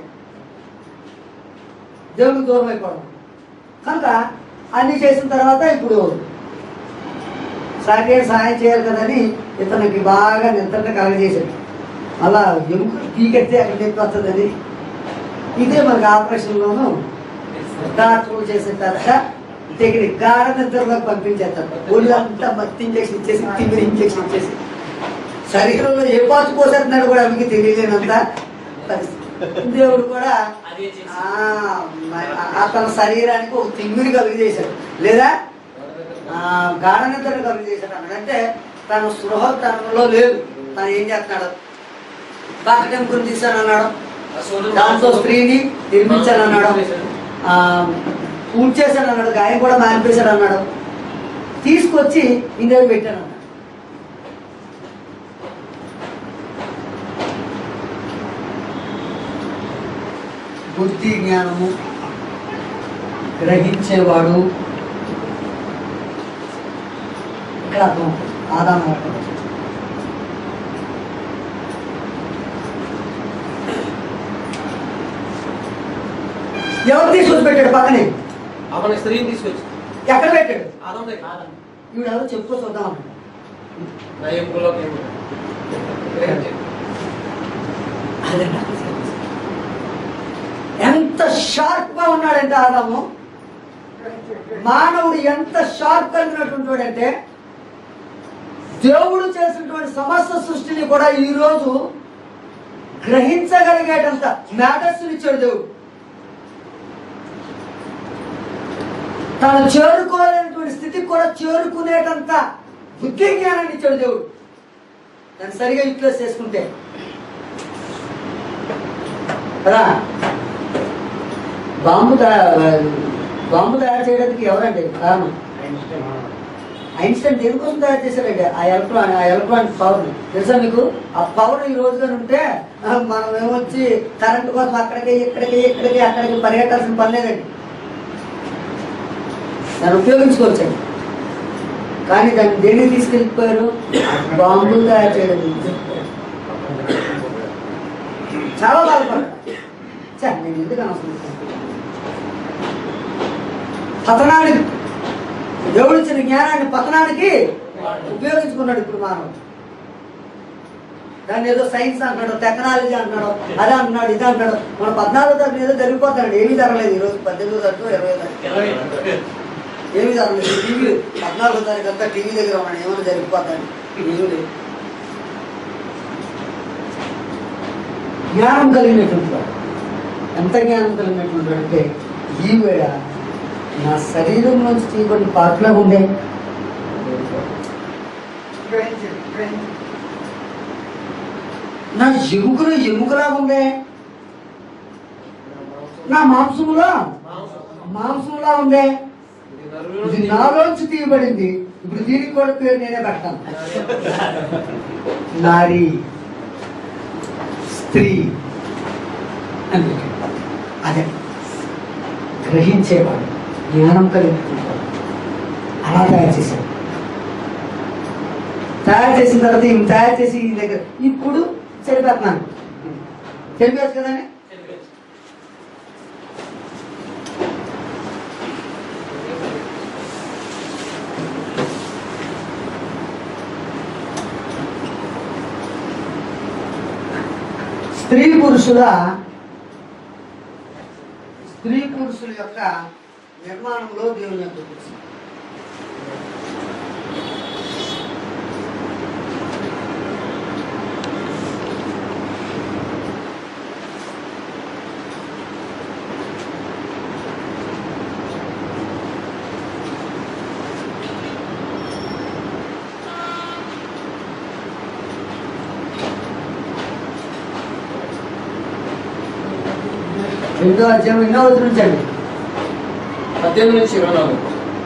దేవుడికి దూరం అయిపోవడం. కనుక అన్ని చేసిన తర్వాత ఇప్పుడు సాగే సహాయం చేయాలి కదని ఇతనికి బాగా నిద్రను కలగజేశాడు. అలా ఎముకలు పీకెత్తే అక్కడ నొప్పి వస్తుందని. ఇదే మనకి ఆపరేషన్లోనూ డాక్టర్లు చేసిన తర్వాత టెక్నిక్ గాఢ నిద్రలోకి పంపించేస్తారు. ఒళ్ళంతా మత్తి ఇంజక్షన్ ఇచ్చేసి, తిమ్మిరి ఇంజక్షన్ ఇచ్చేసి, శరీరంలో ఏ పాటు పోసేస్తున్నాడు కూడా మీకు తెలియలేనంత పరిస్థితి. దేవుడు కూడా తన శరీరానికి ఒక తిమ్మిరి కలుగజేశాడు, లేదా గాఢ నిద్రను కలుగజేశాడు అన్నాడు. అంటే తన స్పృహ తనలో లేదు. తను ఏం చేస్తున్నాడు? బాకటెంకుని తీశాను అన్నాడు, దాంతో స్త్రీని నిర్మించాను అన్నాడు, పూజ చేశాను అన్నాడు, గాయం కూడా మానిపేశాడు అన్నాడు, తీసుకొచ్చి ఇందులో పెట్టాను అన్నాడు. బుద్ధి జ్ఞానము గ్రహించేవాడు ఇక్కడ అర్థం ఆదాము. ఎవరు తీసుకొచ్చి పెట్టాడు? పక్కనే స్త్రీని తీసుకొచ్చి ఎక్కడ పెట్టాడు? ఆదాం. ఈవిడ ఎవరు చెప్పుకో చూద్దాం. ఎంత షార్ప్ గా ఉన్నాడంటే ఆదాము, మానవుడు ఎంత షార్ప్ కలిగినటువంటి వాడంటే దేవుడు చేసినటువంటి సమస్త సృష్టిని కూడా ఈ రోజు గ్రహించగలిగేటంత మ్యాటర్స్ ఇచ్చాడు దేవుడు. తను చేరుకోలేనటువంటి స్థితికి కూడా చేరుకునేటంత బుద్ధి జ్ఞానాన్ని ఇచ్చాడు దేవుడు. దాన్ని సరిగా యూటిలైజ్ చేసుకుంటే కదా. బాంబు తయారు చేయడానికి ఎవరండి కారణం? ఐన్స్టైన్ దేనికోసం తయారు చేశారండి? ఆ ఎలక్ట్రానిక్ పవర్ తెలుసా మీకు? ఆ పవర్ ఈ రోజుగా ఉంటే మనం ఏమొచ్చి కరెంట్ కోసం అక్కడికి పరిగెట్టాల్సిన పని లేదండి. దాన్ని ఉపయోగించుకోవచ్చండి. కానీ దాన్ని దేనికి తీసుకెళ్ళిపోయారు? బాంబులు తయారు చేయడానికి. చాలా బాధపడ్డా, నేను ఎందుకు అనవసరం. పతనానికి దేవుడు ఇచ్చిన జ్ఞానాన్ని పతనానికి ఉపయోగించుకున్నాడు ఇప్పుడు మానవుడు. దాన్ని ఏదో సైన్స్ అంటున్నాడు, టెక్నాలజీ అంటున్నాడు, అదే అంటున్నాడు, ఇదే అంటున్నాడు. మన 14వ తారీఖు ఏదో జరిగిపోతాడు. ఏమీ జరగలేదు. ఈరోజు 18వ తారీఖు 20వ తారీఖు ఏమీ జరగలేదు. టీవీ 14వ తారీఖు అంతా టీవీ దగ్గర ఉన్నాడు. ఏమైనా జరిగిపోతాడు. ఏమీ లేదు. జ్ఞానం కలిగినటువంటి ఎంత జ్ఞానం కలిగినటువంటి అంటే ఈ వేళ నా శరీరంలోంచి తీయబడిన పాటలా ఉండే నా ఎముకలా ఉండే నా మాంసంలా ఉండే ఇది నాలోంచి తీయబడింది. ఇప్పుడు దీనికి కూడా పేరు నేనే పెడతాను. నారీ స్త్రీ అని అదే గ్రహించేవాడు, జ్ఞానం కలిగినటువంటి అలా తయారు చేశాడు. తయారు చేసిన తర్వాత ఈమె తయారు చేసి ఈ దగ్గర ఇప్పుడు చెరిపేస్తున్నాను. చెరిపేచ్చు కదండి. స్త్రీ పురుషుల యొక్క నిర్మాణంలో దేవుని యొక్క దృశ్యం. రెండో అధ్యాయం 8వ నుంచి అండి 18 నుంచి 24.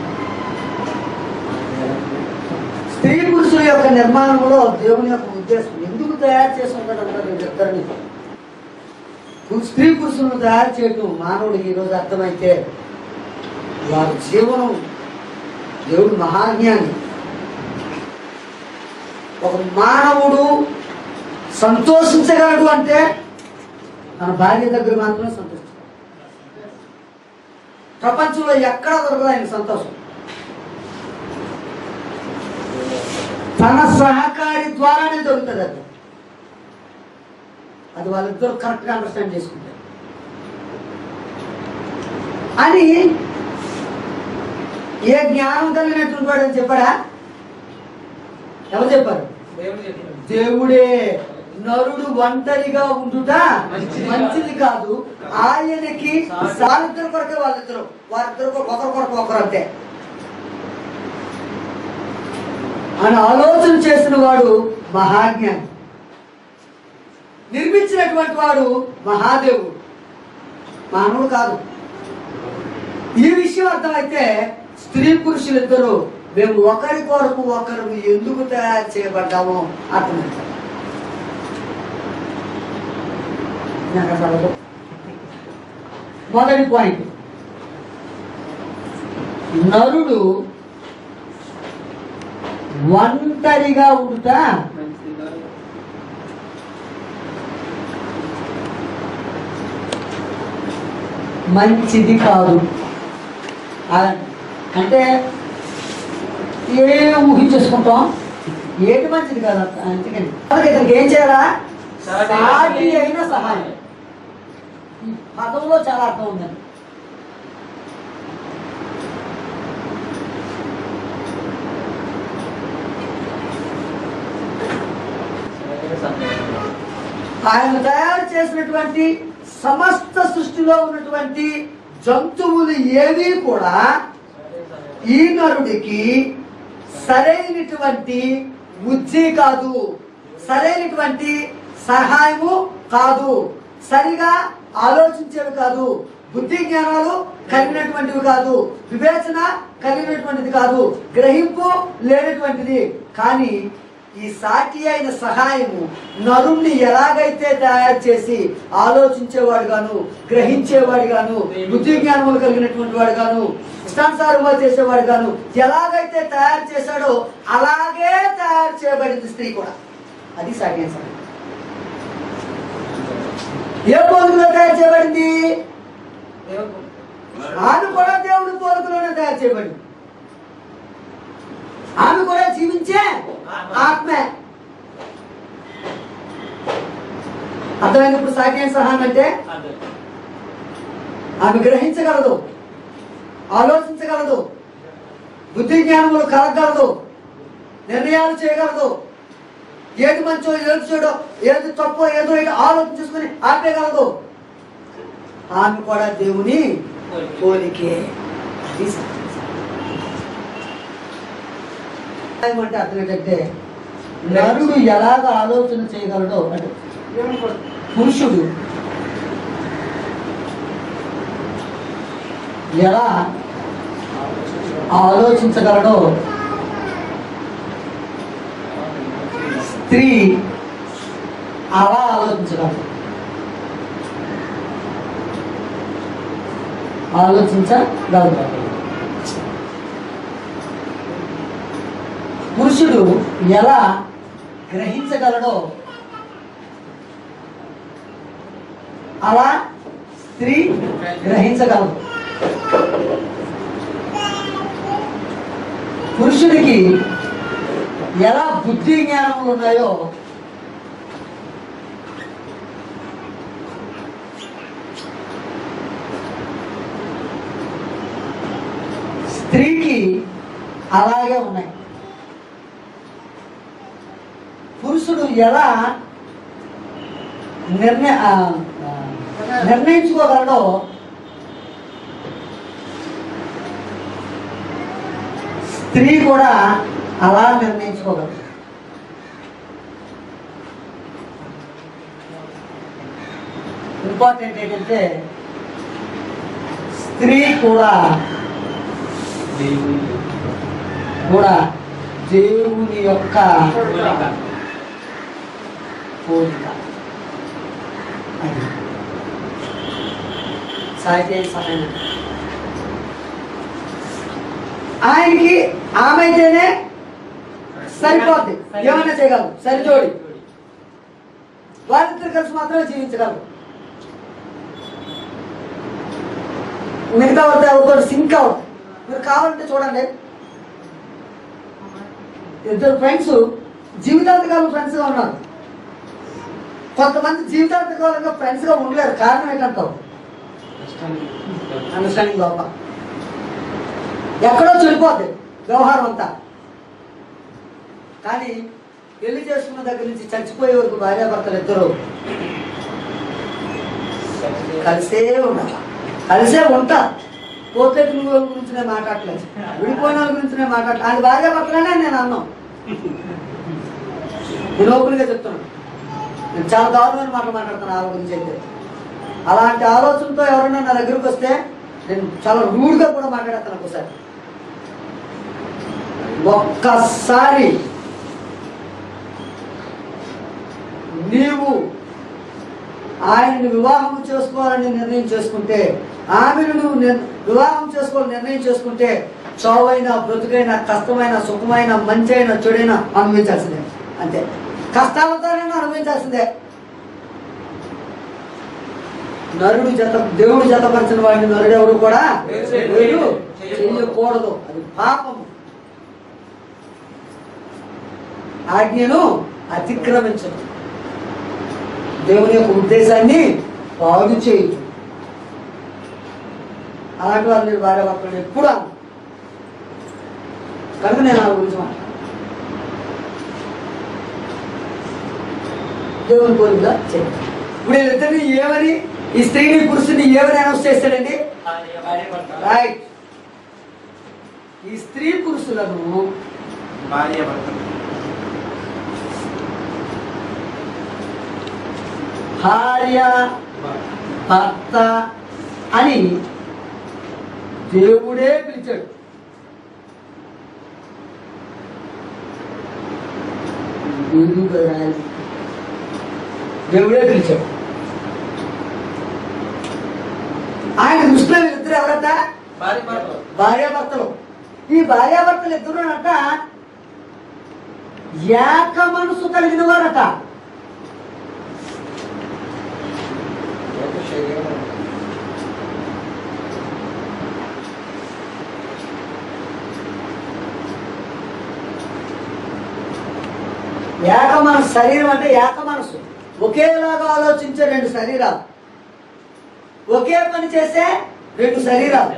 స్త్రీ పురుషుల యొక్క నిర్మాణంలో దేవుని యొక్క ఉద్దేశం ఎందుకు తయారు చేసుకుంటాడంటారు ఇద్దరిని. స్త్రీ పురుషులను తయారు చేయటం మానవుడు ఈరోజు అర్థమైతే వారి జీవనం దేవుడు మహాజ్ఞాని. ఒక మానవుడు సంతోషించగలడు అంటే తన భార్య దగ్గర మాత్రమే సంతోషించాడు. ప్రపంచంలో ఎక్కడా దొరకదు ఆయన సంతోషం. తన సహకారి ద్వారానే దొరుకుతుంది. అది వాళ్ళిద్దరు కరెక్ట్గా అండర్స్టాండ్ చేసుకుంటారు అని ఏ జ్ఞానం కలిగినటువంటి వాడు అని చెప్పాడా? ఎవరు చెప్పారు? దేవుడే. నరుడు ఒంటరిగా ఉండుట మంచిది కాదు, ఆయనకి వాళ్ళిద్దరు కొరకే వారిద్దరు ఒకరి కొరకు ఒకరు అంతే అని ఆలోచన చేసిన వాడు మహాజ్ఞాని. నిర్మించినటువంటి వాడు మహాదేవుడు, మానవుడు కాదు. ఈ విషయం అర్థమైతే స్త్రీ పురుషులిద్దరూ మేము ఒకరి కొరకు ఒకరు ఎందుకు తయారు చేయబడ్డామో అర్థమవుతాం. మొదటి పాయింట్, నరుడు ఒంటరిగా ఉండుట మంచిది కాదు. అంటే ఏ ఊహించేసుకుంటాం, ఏటి మంచిది కాదు. అందుకని ఇతనికి ఏం చేయాలా? సాటి అయిన సహాయం. ఈ పదంలో చాలా అర్థం ఉందండి. ఆయన తయారు చేసినటువంటి సమస్త సృష్టిలో ఉన్నటువంటి జంతువులు ఏవి కూడా ఈ నరుడికి సరైనటువంటి బుద్ధి కాదు, సరైనటువంటి సహాయము కాదు, సరిగా ఆలోచించేవి కాదు, బుద్ధి జ్ఞానాలు కలిగినటువంటివి కాదు, వివేచన కలిగినటువంటిది కాదు, గ్రహింపు లేనటువంటిది. కానీ ఈ సాటి అయిన సహాయము నరుణ్ణి ఎలాగైతే తయారు చేసి ఆలోచించేవాడు గాను, గ్రహించేవాడు గాను, బుద్ధి జ్ఞానములు కలిగినటువంటి వాడు గాను, ఇష్టానుసారంగా చేసేవాడు గాను ఎలాగైతే తయారు చేశాడో అలాగే తయారు చేయబడింది స్త్రీ కూడా. అది సాటి అయిన సహాయం. ఏ పోలికలో తయారు చేయబడింది? ఆమె కూడా దేవుడి పోలికలోనే తయారు చేయబడింది. ఆమె కూడా జీవించే ఆత్మే. అర్థమైనప్పుడు సాటి అయిన సహాయం అంటే ఆమె గ్రహించగలదు, ఆలోచించగలదు, బుద్ధి జ్ఞానములు కలగలదు, నిర్ణయాలు చేయగలదు, ఏది మంచో ఏది చెడో, ఏది తప్పో ఏదో ఆలోచన చేసుకుని ఆపేయగలదు. ఆమె కూడా దేవుని పోలికే. అది అంటే అర్థం ఏంటంటే నరుడు ఎలాగ ఆలోచన చేయగలడో అంటే పురుషుడు ఎలా ఆలోచించగలడో స్త్రీ అలా ఆలోచించగలడు. ఆలోచించగలడు. పురుషుడు ఎలా గ్రహించగలడో అలా స్త్రీ గ్రహించగలదు. పురుషుడికి ఎలా బుద్ధి జ్ఞానములు ఉన్నాయో స్త్రీకి అలాగే ఉన్నాయి. పురుషుడు ఎలా నిర్ణయించుకోగలడో స్త్రీ కూడా అలా నిర్ణయించుకోగలదు. ఇంపార్టెంట్ ఏంటంటే స్త్రీ కూడా దేవుని యొక్క పోలిక. అది సాహిత్య సహాయం. ఆయనకి ఆమె అయితేనే సరిపోద్ది, ఏమైనా చేయగలరు, సరిచోడి. వారిద్దరు కలిసి మాత్రమే జీవించగలరు. మిగతా వాళ్ళతో ఎవరితో సింక్ అవ్వదు. మీరు కావాలంటే చూడండి, ఇద్దరు ఫ్రెండ్స్ జీవితాంతకాలం ఫ్రెండ్స్ గా ఉన్నారు. కొంతమంది జీవితాంతకాలంగా ఫ్రెండ్స్ గా ఉండలేరు. కారణం ఏంటంటావు? అండర్స్టాండింగ్ లోప ఎక్కడో చెడిపోద్ది వ్యవహారం అంతా. కానీ పెళ్లి చేసుకున్న దగ్గర నుంచి చచ్చిపోయే వరకు భార్యాభర్తలు ఇద్దరు కలిసే ఉండాలి, కలిసే ఉంటారు. పోతే వాళ్ళ గురించి నేను మాట్లాడలేదు, విడిపోయిన వాళ్ళ గురించి నేను మాట్లాడలేదు. అది భార్యాభర్తలనే నేను అన్నాం. నేను ఓపెన్గా చెప్తున్నాను. నేను చాలా దారుణమైన మాటలు మాట్లాడుతాను వాళ్ళ గురించి. అయితే అలాంటి ఆలోచనతో ఎవరైనా నా దగ్గరకు వస్తే నేను చాలా రూడ్గా కూడా మాట్లాడతాను. ఒక్కసారి నీవు ఆయన్ని వివాహం చేసుకోవాలని నిర్ణయం చేసుకుంటే, ఆమెను నువ్వు వివాహం చేసుకోవాలని నిర్ణయం చేసుకుంటే చావైనా బ్రతుకైనా కష్టమైన సుఖమైన మంచి అయినా చెడైనా అనుభవించాల్సిందే. అంతే, కష్టాలతోనైనా అనుభవించాల్సిందే. నరుడు దేవుడు జతపరిచిన వాడిని నరుడు ఎవరు కూడా చేయకూడదు. అది పాపము. ఆజ్ఞను అతిక్రమించదు. దేవుని యొక్క ఉద్దేశాన్ని పాడు చేయదు. అలాంటి వారు నేను భార్యాభర్తలు ఎప్పుడు అన్న కనుక నేను ఆ గురించి మాట్లాడు. దేవుని కోరికగా చేయాలి. ఇప్పుడు వీళ్ళిద్దరిని ఏమని, ఈ స్త్రీని పురుషుని ఏమని అనౌన్స్ చేస్తాడండి? రైట్. ఈ స్త్రీ పురుషులను భార్య భర్త అని దేవుడే పిలిచాడు. దేవుడే పిలిచాడు. ఆయన దృష్టిలో వీళ్ళిద్దరు ఎవరట? భార్యాభర్తలు. ఈ భార్యాభర్తలు ఇద్దరునట ఏక మనసు కలిగిన వారట. ఏక మనసు. శరీరం అంటే ఏక మనసు. ఒకేలాగా ఆలోచించే రెండు శరీరాలు, ఒకే పని చేసే రెండు శరీరాలు,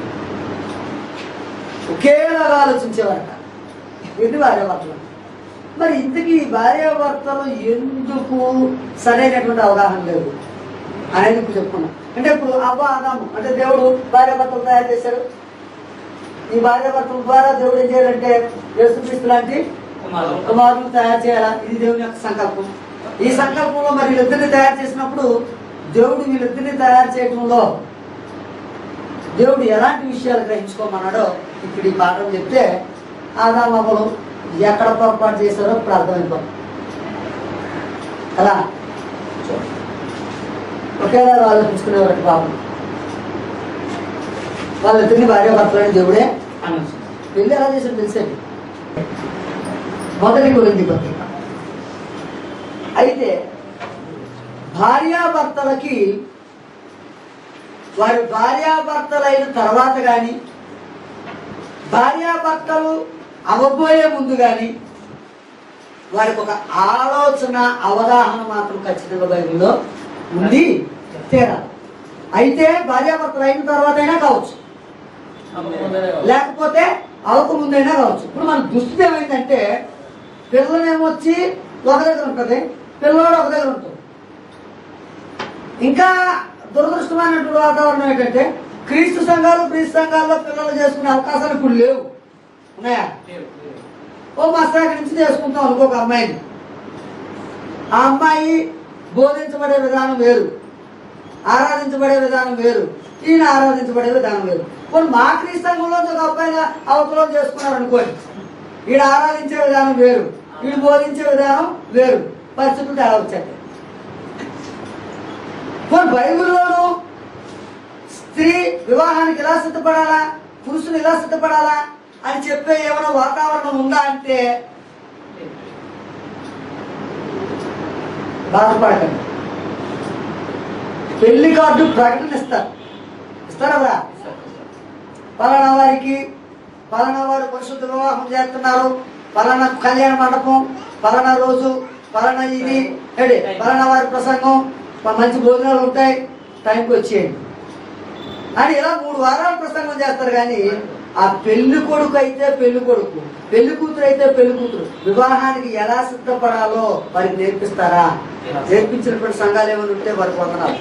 ఒకేలాగా ఆలోచించేవారట. ఇది భార్యాభర్తలు. మరి ఇంతకీ భార్యాభర్తలు ఎందుకు సరైనటువంటి అవగాహన లేదు అనేది ఇప్పుడు చెప్పుకున్నాం. అంటే ఇప్పుడు అవ్వ ఆదాము అంటే దేవుడు భార్యాభర్తలు తయారు చేశారు. ఈ భార్యాభర్తల ద్వారా దేవుడు ఏం చేయాలంటే యేసుక్రీస్తు లాంటి కుమారులు తయారు చేయాలా, ఇది దేవుని యొక్క సంకల్పం. ఈ సంకల్పంలో మరి వీళ్ళిద్దరిని తయారు చేసినప్పుడు దేవుడు వీళ్ళిద్దరిని తయారు చేయడంలో దేవుడు ఎలాంటి విషయాలు గ్రహించుకోమన్నాడో ఇప్పుడు ఈ పాఠం చెప్తే ఆదాము అవ్వలు ఎక్కడ పొరపాటు చేశారో ఇప్పుడు అర్థమైపోతుంది కదా. ఒకేలా ఆలోచించుకునేవారు పాపం. వాళ్ళిద్దరిని భార్యాభర్తలని దేవుడే పెళ్లి ఎలా చేశారు తెలిసేది. మొదటి కొరింథీ పత్రిక. అయితే భార్యాభర్తలకి వారి భార్యాభర్తలైన తర్వాత కానీ భార్యాభర్తలు అవ్వబోయే ముందు కానీ వారికి ఒక ఆలోచన అవగాహన మాత్రం ఖచ్చితంగా బైబిల్లో ఉంది తీరాలి. అయితే భార్యాభర్తలు అయిన తర్వాత అయినా కావచ్చు, లేకపోతే అవక ముందైనా కావచ్చు. ఇప్పుడు మన దుస్థితి ఏమైందంటే పిల్లనేమొచ్చి ఒక దగ్గర ఉంటుంది, పిల్లవాడు ఒక దగ్గర ఉంటుంది. ఇంకా దురదృష్టమైనటువంటి వాతావరణం ఏంటంటే క్రీస్తు సంఘాల్లో పిల్లలు చేసుకునే అవకాశాలు ఇప్పుడు లేవు. ఉన్నాయా? ఓ మస్తాకి నుంచి చేసుకుంటాం అనుకో ఒక అమ్మాయిని. ఆ అమ్మాయి బోధించబడే విధానం వేరు, ఆరాధించబడే విధానం వేరు, ఈయన ఆరాధించబడే విధానం వేరు. కొన్ని మా క్రీస్తు సంఘంలో ఒక అబ్బాయిగా అవతలో చేసుకున్నారు అనుకోండి, ఈడ ఆరాధించే విధానం వేరు, వీడు బోధించే విధానం వేరు, పరిస్థితులు తేడా వచ్చాయి. బైబిల్లోనూ స్త్రీ వివాహానికి ఎలా సిద్ధపడాలా, పురుషులు ఎలా సిద్ధపడాలా అని చెప్పే ఏమైనా వాతావరణం ఉందా అంటే బాధపడకండి. పెళ్లి కార్డు ప్రకటన ఇస్తారా? పలానా వారికి పలానా వారు పరిశుద్ధ వివాహం చేస్తున్నారు, పలానా కళ్యాణ మండపం, పలానా రోజు, పలానా ఇది పలానా వారి ప్రసంగం, మంచి భోజనాలు ఉంటాయి, టైంకి వచ్చేయండి అని ఇలా 3 వారాలు ప్రసంగం చేస్తారు. కానీ ఆ పెళ్లి కొడుకు అయితే పెళ్లి కొడుకు, పెళ్లి కూతురు అయితే పెళ్లి కూతురు వివాహానికి ఎలా సిద్ధపడాలో వారికి నేర్పిస్తారా? నేర్పించినటువంటి సంఘాలు ఏమైనా ఉంటే వారికి వందనాలు.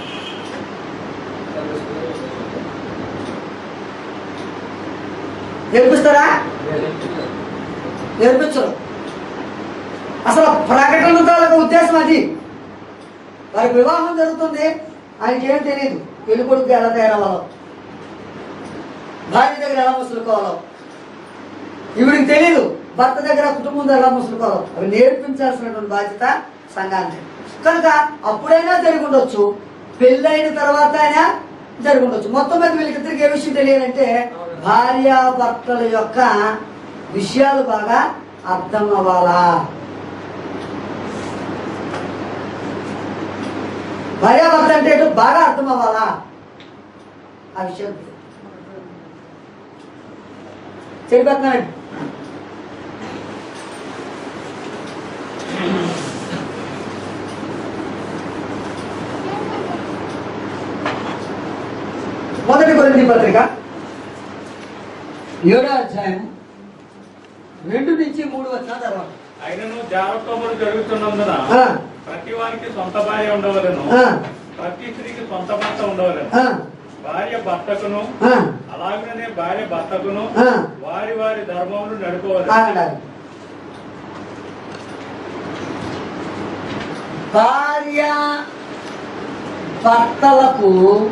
నేర్పిస్తారా? నేర్పించరు. అసలు ప్రకటన తాలూకా ఉద్దేశం అది. వారికి వివాహం జరుగుతుంది, ఆయనకి ఏం తెలియదు పెళ్లి కొడుకు ఎలా తయారవ్వాలో, భార్య దగ్గర ఎలా ముసులుకోవాలో, ఈవిడికి తెలియదు భర్త దగ్గర కుటుంబం దగ్గర ఎలా ముసులుకోవాలో. అవి నేర్పించాల్సినటువంటి బాధ్యత సంఘానికి. కనుక అప్పుడైనా జరిగి ఉండొచ్చు, పెళ్ళైన తర్వాత అయినా జరిగి ఉండొచ్చు. మొత్తం మీద వీళ్ళకిద్దరికి ఏ విషయం తెలియాలంటే భార్యాభర్తల యొక్క విషయాలు బాగా అర్థం అవ్వాలా. భార్యాభర్త అంటే బాగా అర్థం అవ్వాలా ఆ విషయం చెడిపోతున్నాడు. మొదటి కొరింథీ పత్రిక 7వ అధ్యాయం 2 నుంచి 3 వచనాల తర్వాత. అయినను జారత్వములు జరుగుతున్నందున ప్రతి వారికి సొంత భార్య ఉండవలను, ప్రతి స్త్రీకి సొంత భర్త ఉండవలను. భార్య భర్తకును అలాగనే భార్య భర్తకును వారి వారి ధర్మములు నడుపుకోవాలి. భార్య భర్తలకు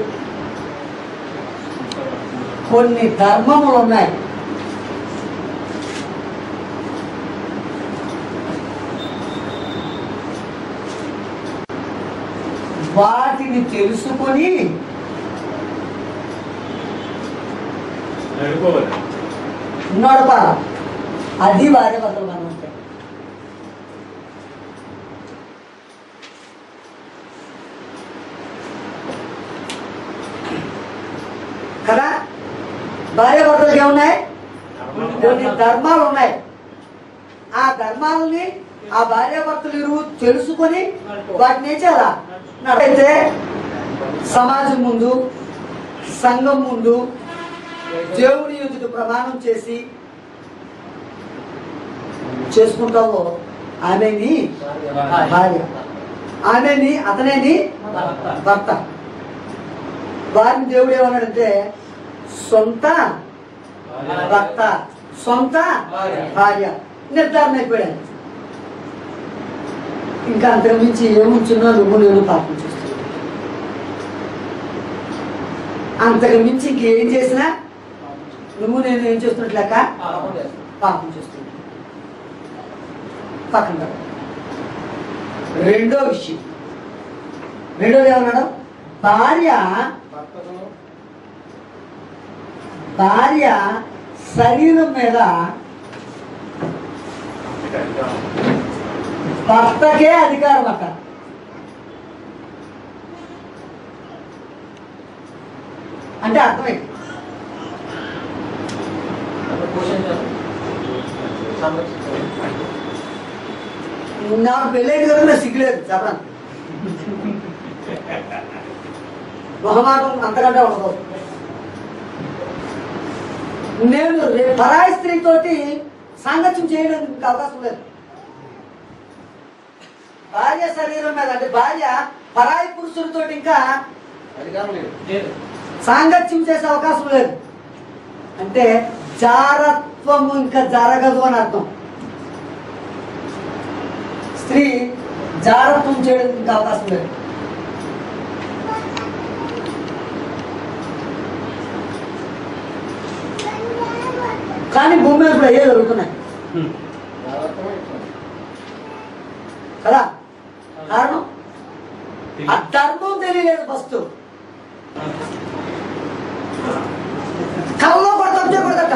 కొన్ని ధర్మములు ఉన్నాయి. వాటిని తెలుసుకొని నడపాలి. అది భార్య భర్తలు మనం ఉంటాయి కదా. భార్య భర్తలకు ఏమున్నాయి? కొన్ని ధర్మాలు ఉన్నాయి. ఆ ధర్మాలని ఆ భార్యాభర్తలు ఇరువు తెలుసుకొని వాటిని ఏం చేయాలా? అయితే సమాజం ముందు, సంఘం ముందు దేవుని ఎదుట ప్రమాణం చేసుకుంటావో ఆమె నీ భార్య, ఆమె నీ అతనే నీ భర్త. వారిని దేవుడు ఏమన్నాడంటే సొంత భర్త, సొంత భార్య నిర్ధారణ అయిపోయాడు. ఇంకా అంతకుమించి ఏముంచున్నా నువ్వు నేను పాపం చేస్తున్నావు. అంతకు మించి ఇంకేం చేసినా నువ్వు నేను ఏం చేస్తున్నట్లేక పాపం చేస్తున్నా. పక్కన పెట్టు. రెండో విషయం, రెండోది ఏమన్నాడు? భార్య శరీరం మీద భర్తకే అధికారం అట. అంటే అర్థమైంది. నాకు పెళ్ళైంది కదా, నాకు సిగ్గులేదు చెప్పడానికి. మొహమాటం అంతకంటే ఉండదు. నేను పరాయి స్త్రీతోటి సాంగత్యం చేయడానికి అవకాశం లేదు. భార్య శరీరం మీద అంటే భార్య పరాయి పురుషులతో ఇంకా సాంగత్యం చేసే అవకాశం లేదు. అంటే జారత్వము ఇంకా జరగదు అని అర్థం. స్త్రీ జారత్వం చేయడానికి ఇంకా అవకాశం లేదు. కానీ భూమి మీద ఇప్పుడు అయ్యే జరుగుతున్నాయి కదా. కారణం ఆ ధర్మం తెలియలేదు. ఫస్ట్ కళ్ళలో పడతాం చేయకూడదట.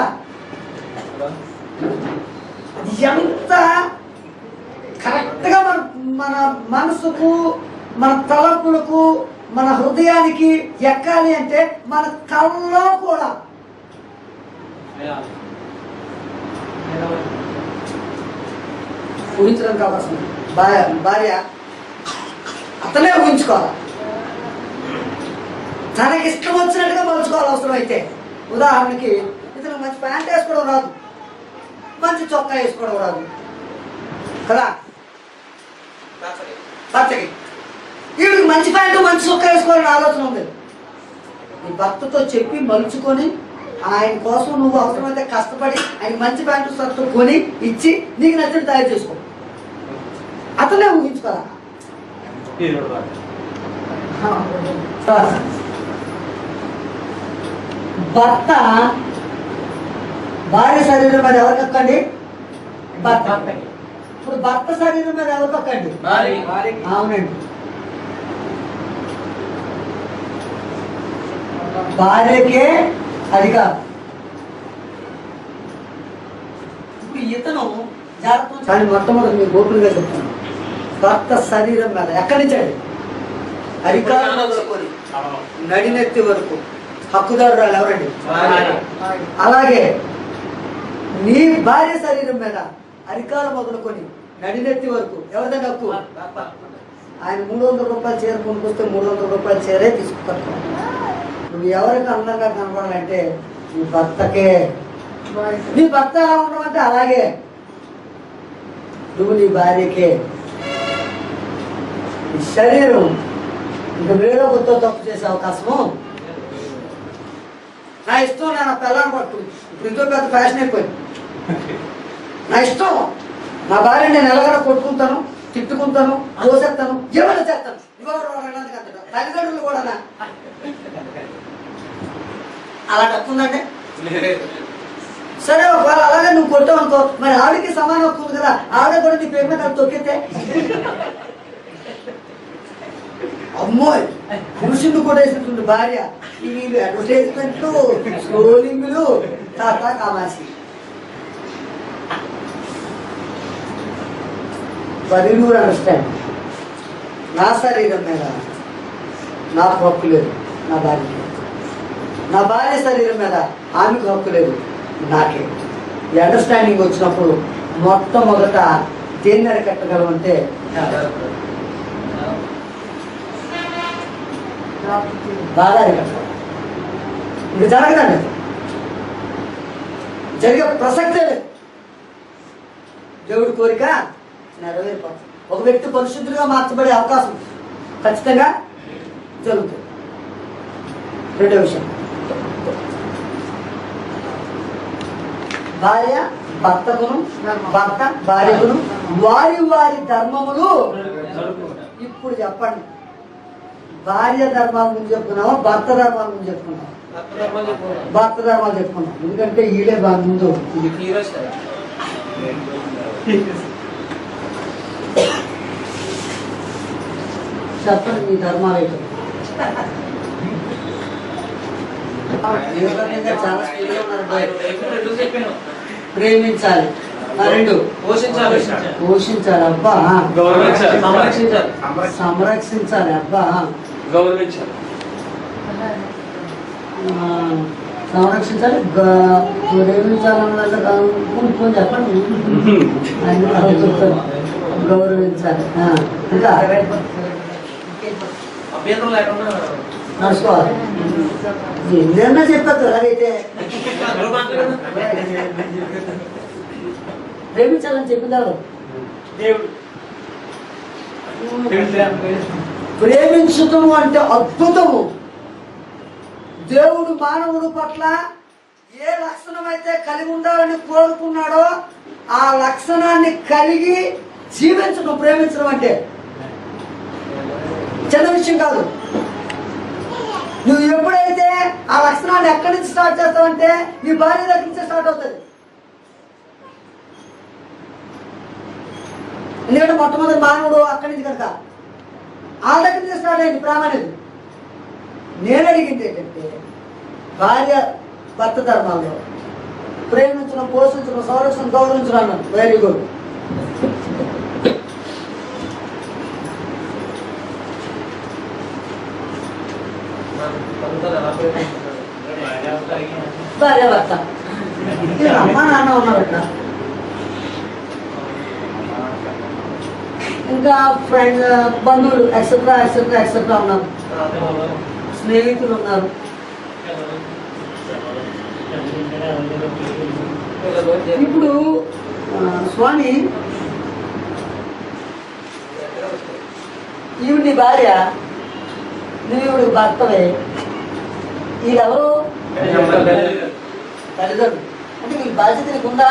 ఎంత కరెక్ట్గా మన మనసుకు, మన తలంపులకు, మన హృదయానికి ఎక్కాలి అంటే మన కళ్ళలో కూడా ఊహించడానికి అవకాశం. భార్య అతనే ఊహించుకోవాలి, తనకి ఇష్టం వచ్చినట్టుగా మలుచుకోవాలి అవసరం అయితే. ఉదాహరణకి ఇతను మంచి ప్యాంట్ వేసుకోవడం రాదు, మంచి చొక్కా వేసుకోవడం రాదు కదా. భర్తకి వీడికి మంచి ప్యాంటు మంచి చొక్కా వేసుకోవాలని ఆలోచన ఉంది. నీ భర్తతో చెప్పి మలుచుకొని ఆయన కోసం నువ్వు అవసరమైతే కష్టపడి ఆయన మంచి ప్యాంటు షర్టు కొని ఇచ్చి నీకు నచ్చిన తయారు చేసుకో. అతనే ఊహించుకోరా. భర్త భార్య శరీరం మీద ఎవరు కక్కండి? భర్త. ఇప్పుడు భర్త శరీరం మీద ఎవరు కక్కండి? అవునండి. భార్యకే అధికారం. ఇప్పుడు ఇతను జాగ్రత్త. కానీ మొట్టమొదటి మీకు ఓపెన్గా చెప్తాను, భర్త శరీరం మీద ఎక్కడి నుంచి అండి? అధికారం మొదలుకొని నడినెత్తి వరకు హక్కుదారురాలు ఎవరండి? అలాగే నీ భార్య శరీరం మీద అధికారం మొదలుకొని నడినెత్తి వరకు ఎవరిదండి హక్కు? ఆయన 300 రూపాయలు చీర కొనుక్కొస్తే 300 రూపాయల చీరే తీసుకుంటారు. నువ్వు ఎవరికి అందంగా కనపడాలంటే నీ భర్తకే. నీ భర్త ఎలా ఉండడం అంటే అలాగే నువ్వు నీ భార్యకే. ఈ శరీరం ఇంకా వేరే కొత్త తప్పు చేసే అవకాశము. నా ఇష్టం, నేను ఆ పిల్లని పట్టు. ఇప్పుడు ఇంకో పెద్ద ఫ్యాషన్ అయిపోయింది. నా ఇష్టం, నా భార్య నేను ఎలాగైనా కొట్టుకుంటాను, తిట్టుకుంటాను, దోసేస్తాను, ఏమైనా చేస్తాను. తల్లిదండ్రులు కూడా అలా తప్పుందండి. సరే ఒకవేళ అలాగే నువ్వు కొట్టావు అనుకో, మరి ఆవిడకి సమానం అవుతుంది కదా. ఆవిడ కూడా నీ పేరు మీద తొక్కితే అమ్మోయ్ పురుషుడు కూడా వేసినటువంటి భార్య. టీవీలు, అడ్వర్టైజ్మెంట్లు, స్క్రోలింగ్లు, తాత కామాసి. బదులు అండర్స్టాండ్. నా శరీరం మీద నాకు హక్కు లేదు, నా భార్యకి. నా భార్య శరీరం మీద ఆమెకు హక్కు లేదు, నాకే. ఈ అండర్స్టాండింగ్ వచ్చినప్పుడు మొట్టమొదట దేన్ని అరికట్టగలమంటే బాగా అరికట్టాలి. ఇది జరగదండి, జరిగే ప్రసక్తే లేదు. దేవుడి కోరిక నెరవేరిపోతుంది. ఒక వ్యక్తి పరిశుద్ధులుగా మార్చబడే అవకాశం ఖచ్చితంగా జరుగుతుంది. రెండో విషయం, భార్య భర్తకును, భర్త భార్యకును వారి వారి ధర్మములు. ఇప్పుడు చెప్పండి, భార్య ధర్మాల గురించి చెప్పుకున్నావా, భర్త ధర్మాల గురించి చెప్పుకున్నావా? భర్త ధర్మాలు చెప్పుకున్నాం, ఎందుకంటే వీళ్ళే బాగా ముందు. చెప్పండి మీ ధర్మాలు అయితే. చాలా స్పీడ్గా ఉన్నారు. ప్రేమించాలి, రెండు పోషించాలి, అబ్బా సంరక్షించాలి, అబ్బా గౌరవించాలి, సంరక్షించాలి, ప్రేమించాలన్నదంటే చెప్పండి, గౌరవించాలి, ఇంకా అభ్యంతరం లేకుండా నడుచుకోవాలి. ఏదన్నా చెప్పద్దు. అలాగైతే ప్రేమించాలని చెప్పిందారు. ప్రేమించటము అంటే అద్భుతము. దేవుడు మానవుడు పట్ల ఏ లక్షణం అయితే కలిగి ఉండాలని కోరుకున్నాడో ఆ లక్షణాన్ని కలిగి జీవించడం ప్రేమించడం అంటే చిన్న విషయం కాదు. నువ్వు ఎప్పుడైతే ఆ లక్షణాన్ని ఎక్కడి నుంచి స్టార్ట్ చేస్తావంటే నీ భార్య దగ్గర నుంచి స్టార్ట్ అవుతుంది. ఎందుకంటే మొట్టమొదటి మానవుడు అక్కడి నుంచి కనుక ఆ దగ్గర నుంచి స్టార్ట్ అయింది ప్రేమ అనేది. నేను అడిగింది ఏంటంటే భార్య భర్త ధర్మాల్లో ప్రేమించడం, పోషించడం, సంరక్షణ, గౌరవించడం అన్నాను. Very good. భార్య భర్త అమ్మ నాన్న ఉన్నారు అక్కడ, ఇంకా ఫ్రెండ్ బంధువులు ఎక్సెట్రా ఎక్సెట్రా ఎక్సెట్రా ఉన్నారు, స్నేహితులు ఉన్నారు. ఇప్పుడు స్వామి ఈవిడ నీ భార్య, నువ్వు భర్తవే, వీళ్ళెవరు తల్లిదండ్రులు. అంటే వీళ్ళ బాధ్యత నీకు ఉందా?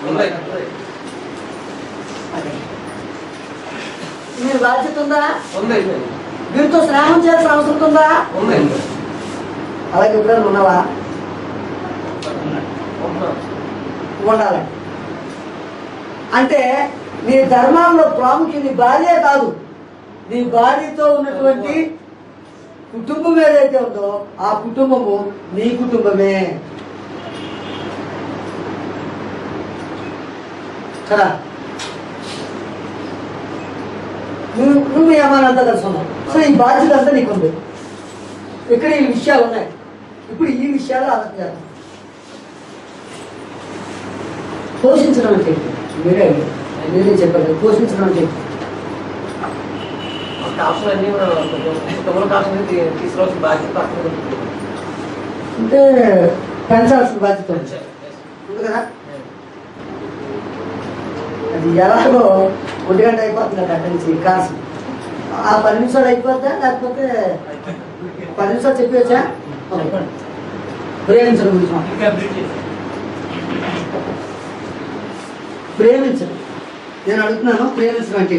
మీరు బాధ్యత ఉందా? వీరితో స్నేహం చేయాల్సిన అవసరం ఉందా? అలాగే ఎప్పుడైనా ఉన్నావా? ఉండాలి. అంటే నీ ధర్మాల్లో ప్రాముఖ్యం నీ భార్య కాదు, నీ భార్యతో ఉన్నటువంటి కుటుంబం ఏదైతే ఉందో ఆ కుటుంబము నీ కుటుంబమే కదా. నువ్వు ఏమనంతా కలిసి ఉన్నావు. సో ఈ బాధ్యత అంతా నీకుంది. ఇక్కడ ఈ విషయాలు ఉన్నాయి. ఇప్పుడు ఈ విషయాలు ఆలోచన చేద్దాం. పోషించడం అంటే మీరే చెప్పారు. పోషించడం అంటే అంటే పెంచాల్సిన బాధ్యత ఉంది కదా. అది ఎలాగో 1 గంట అయిపోతుంది అక్కడి నుంచి కాసు. ఆ 10 నిమిషాలు అయిపోద్దా, లేకపోతే 10 నిమిషాలు చెప్పవచ్చా? ప్రేమించడం గురించి ప్రేమించడం నేను అడుగుతున్నాను. ప్రేమించడం అంటే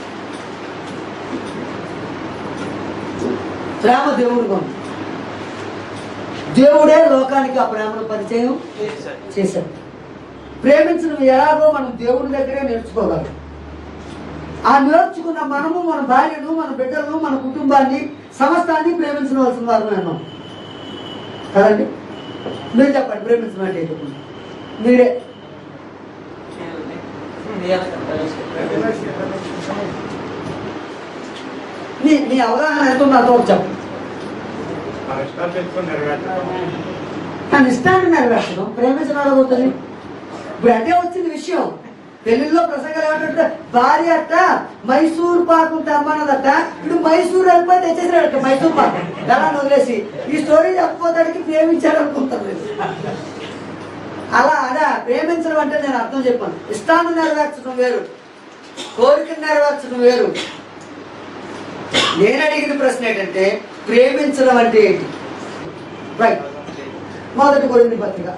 ప్రేమ దేవుడు కొను. దేవుడే లోకానికి ఆ ప్రేమను పరిచయం చేశాడు. ప్రేమించడం ఎలాగో మనం దేవుడి దగ్గరే నేర్చుకోగలం. ఆ నేర్చుకున్న మనము మన భార్యను, మన బిడ్డలను, మన కుటుంబాన్ని, సమస్తాన్ని ప్రేమించవలసిన వారు నేను కదండి. మీరు చెప్పండి ప్రేమించడం అంటే మీరే. నీ అవగాహన ఎంతో నాతో చెప్పండి. తన ఇష్టాన్ని నెరవేర్చడం ప్రేమించడం అవుతుంది. ఇప్పుడు అంటే వచ్చింది విషయం. పెళ్లిలో ప్రసంగాలు ఏమంటే భార్య అట్ట మైసూర్ పాకు తెమ్మన్నదట. ఇప్పుడు మైసూర్ వెళ్ళిపోయి తెచ్చేసాడట మైసూర్ పాకు. ఎలా వదిలేసి ఈ స్టోరీ చెప్పబోతాడికి ప్రేమించాడు అనుకుంటాను. అలా అదా ప్రేమించడం అంటే నేను అర్థం చెప్పాను. ఇష్టాన్ని నెరవేర్చడం వేరు, కోరికను నెరవేర్చడం వేరు. నేను అడిగిన ప్రశ్న ఏంటంటే ప్రేమించడం అంటే ఏంటి? రైట్. మొదటి కొరింథీ పత్రిక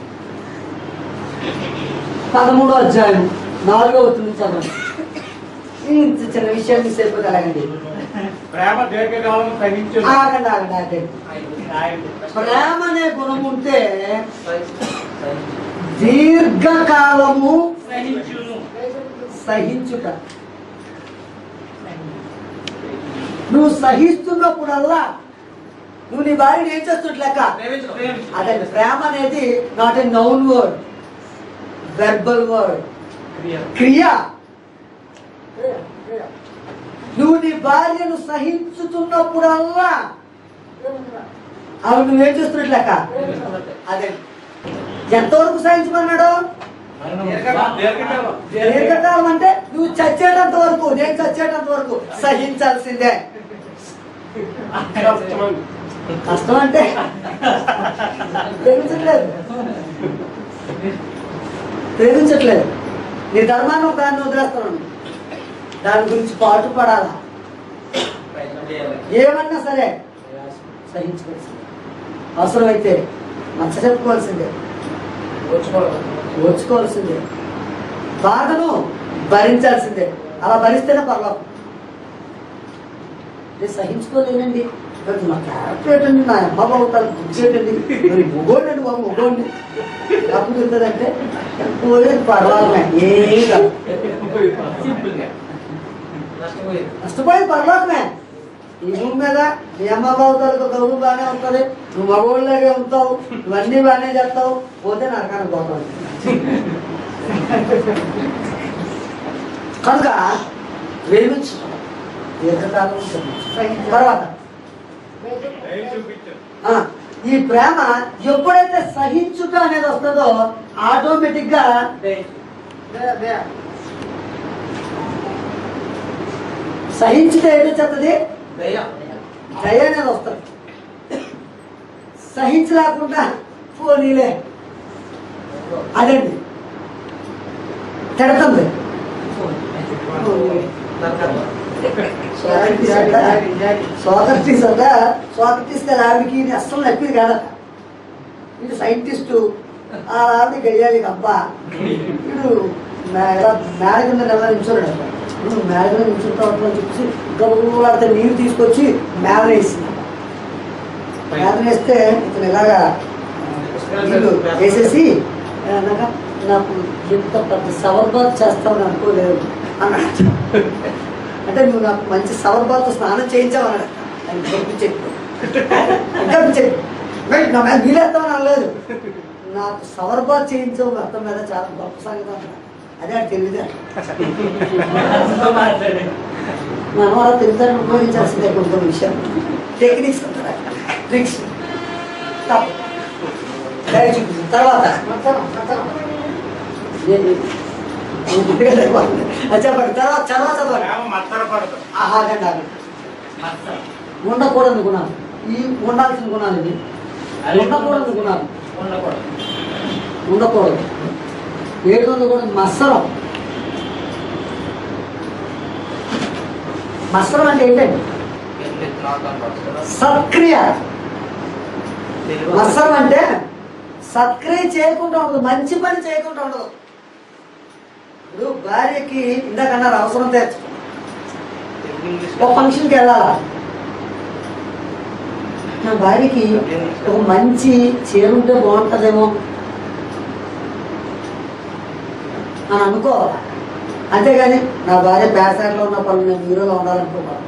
13వ అధ్యాయం 4వ వచనం చదవండి. ఇంత చిన్న విషయాన్ని సేపు కలగండి. ప్రేమ దీర్ఘకాలం సహించును. ఆగండి ఆగండి ఆగండి. ప్రేమ అనే గుణం ఉంటే దీర్ఘకాలము సహించుట. నువ్వు సహిస్తున్నప్పుడల్లా నువ్వు నీ భార్యని ఏం చేస్తున్నట్టు లెక్క. అదే ప్రేమ అనేది not a noun word, verbal word, క్రియ. నువ్వు నీ భార్యను సహించుతున్నప్పుడల్లా అవి నువ్వేం చేస్తున్నట్టు లెక్క. అదే ఎంతవరకు సహించమన్నాడు? దీర్ఘకాలం అంటే నువ్వు చచ్చేటంత వరకు, నేను చచ్చేటంత వరకు సహించాల్సిందే. కష్టం అంటే ప్రేమించట్లేదు. నీ ధర్మాన్ని ఒక దాన్ని వదిలేస్తున్నాను, దాని గురించి పాటు పడాలా. ఏమన్నా సరే సహించుకోవాల్సిందే. అవసరమైతే నచ్చ చెప్పుకోవాల్సిందే, ఓర్చుకోవాల్సిందే, బాధను భరించాల్సిందే. అలా భరిస్తేనే పర్వాలేదు. నేను సహించుకోలేనండి, నా క్యారెక్టర్ ఏంటండి, నా అమ్మ బాగుంటారు గుర్చేటండి, మరి మొగోండి బాబు మొగోండి తప్పు తింటుందంటే పోయేది పర్వాలమే. ఏమీ కాదు, నష్టపోయేది పర్వాలమే. ఈ భూమి మీద నీ అమ్మ బాగుతారు గౌరవం బాగానే ఉంటుంది, నువ్వు మగోళ్ళలాగే ఉంటావు, నువ్వన్నీ బాగానే చేస్తావు, పోతే నరకానికి పోతావు. కనుక ప్రేమించు, దీర్ఘకాలం తర్వాత ఈ ప్రేమ ఎప్పుడైతే సహించుట అనేది వస్తుందో ఆటోమేటిక్ గా సహించుట ఏదో చెప్తుంది, దయ అనేది వస్తుంది. సహించలేకుండా పోనీలే అదండి తిడుతుంది. సోక్రటీస్ ఆవిడికి అస్సలు నప్పింది కాదట. వీడు సైంటిస్టు, ఆ ఆవిడ గయ్యాలి అబ్బ. వీడు మేడ కింద నెల నిల్చున్నాడు. మేడ కింద నిల్చుంటా చెప్పి గబులాడితే నీరు తీసుకొచ్చి మేడ వేసింది. మేడ వేస్తే ఇతను ఇలాగా నీళ్ళు వేసేసి అనగా నాకు ఎంత పెద్ద సవర్బాత్ చేస్తామని అనుకోలేదు అన్నాడు. అంటే నువ్వు నాకు మంచి సవర్బాత్ స్నానం చేయించావన్నాడు. ఆయన చెప్పి నా మీద వీలేస్తామని అనలేదు, నాకు సవర్బాత్ చేయించావు అర్థం మీద చాలా గొప్ప సంగతి అన్నాడు. అదే అది తెలియదు. మనం అలా తెలుసాన్ని ఉపయోగించాల్సిందే కొన్ని కొన్ని విషయాలు, టెక్నిక్స్ ఉంటాయి, ట్రిక్స్. తర్వాత చెప్పండి. తర్వాత చదవండి. ఆగండి ఆగండి. ఉండకూడదు గుణాలు, ఈ ఉండాల్సిన గుణాలు ఇవి. ఉండకూడదు గుణాలు, ఉండకూడదు. ఏడు ఉండకూడదు. మత్సరం. మత్సరం అంటే ఏంటండి? సత్క్రియ. మత్సరం అంటే సత్క్రియ చేయకుండా ఉండదు, మంచి పని చేయకుండా ఉండదు. ఇప్పుడు భార్యకి ఇందాకన్నారు అవసరం తీర్చు, ఒక ఫంక్షన్కి వెళ్ళాలా, నా భార్యకి ఒక మంచి చీర ఉంటే బాగుంటుందేమో అని అనుకోవాలి. అంతేగాని నా భార్య ప్యాసాట్లో ఉన్న పనులు నేను హీరోలో ఉండాలనుకోవాలి.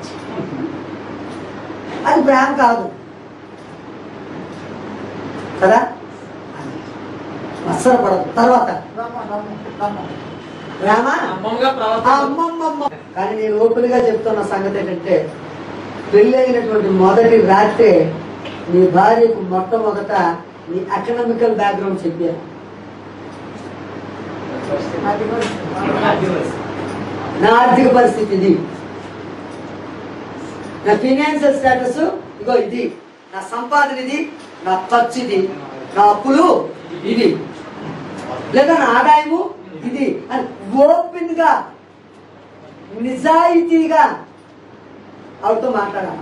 అది ప్రేమ కాదు కదా. మత్సరపడదు. తర్వాత ప్రేమ అమ్మమ్మ. కానీ నేను ఓపెన్గా చెప్తున్న సంగతి ఏంటంటే, పెళ్ళి అయినటువంటి మొదటి రాత్రే నీ భార్యకు మొట్టమొదట నీ ఎకనామికల్ బ్యాక్గ్రౌండ్ చెప్పాను. నా ఆర్థిక పరిస్థితి ఇది, నా ఫైనాన్షియల్ స్టేటస్ ఇగో ఇది, నా సంపాదన ఇది, నా ఖర్చు ఇది, నా అప్పులు ఇది, లేదా నా ఆదాయము ఇది అని ఓపెన్ గా నిజాయితీగా ఆవిడతో మాట్లాడాలి.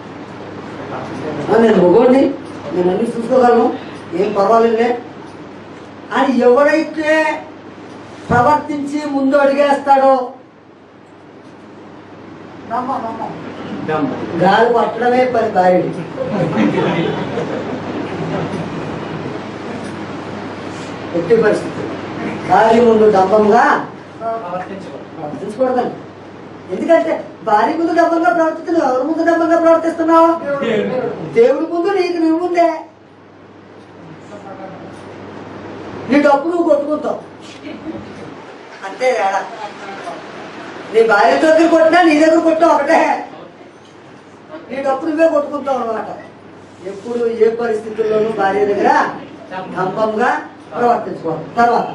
నేను మొగోడిని, నేను అన్ని చూసుకోగలను, ఏం పర్వాలేదులే అని ఎవడైతే ప్రవర్తించి ముందు అడిగేస్తాడో గాలి పట్టడమే పని భార్యది. ఎట్టి పరిస్థితి గాలి ముందు డంబంగా ప్రవర్తించకూడదండి. ఎందుకంటే భార్య ముందు డబ్బంగా ప్రవర్తిస్తున్నావు, ఎవరి ముందు డబ్బంగా ప్రవర్తిస్తున్నావు? దేవుడి ముందు నీకు నువ్వు ముందే. నీ డబ్బు నువ్వు కొట్టుకుంటావు అంతే తేడా. నీ భార్య దగ్గర కొట్టినా నీ దగ్గర కొట్టినా ఒకటే. నీ డబ్బు నువ్వే కొట్టుకుంటావు అనమాట. ఎప్పుడు ఏ పరిస్థితుల్లోనూ భార్య దగ్గర డంబంగా ప్రవర్తించుకోవాలి. తర్వాత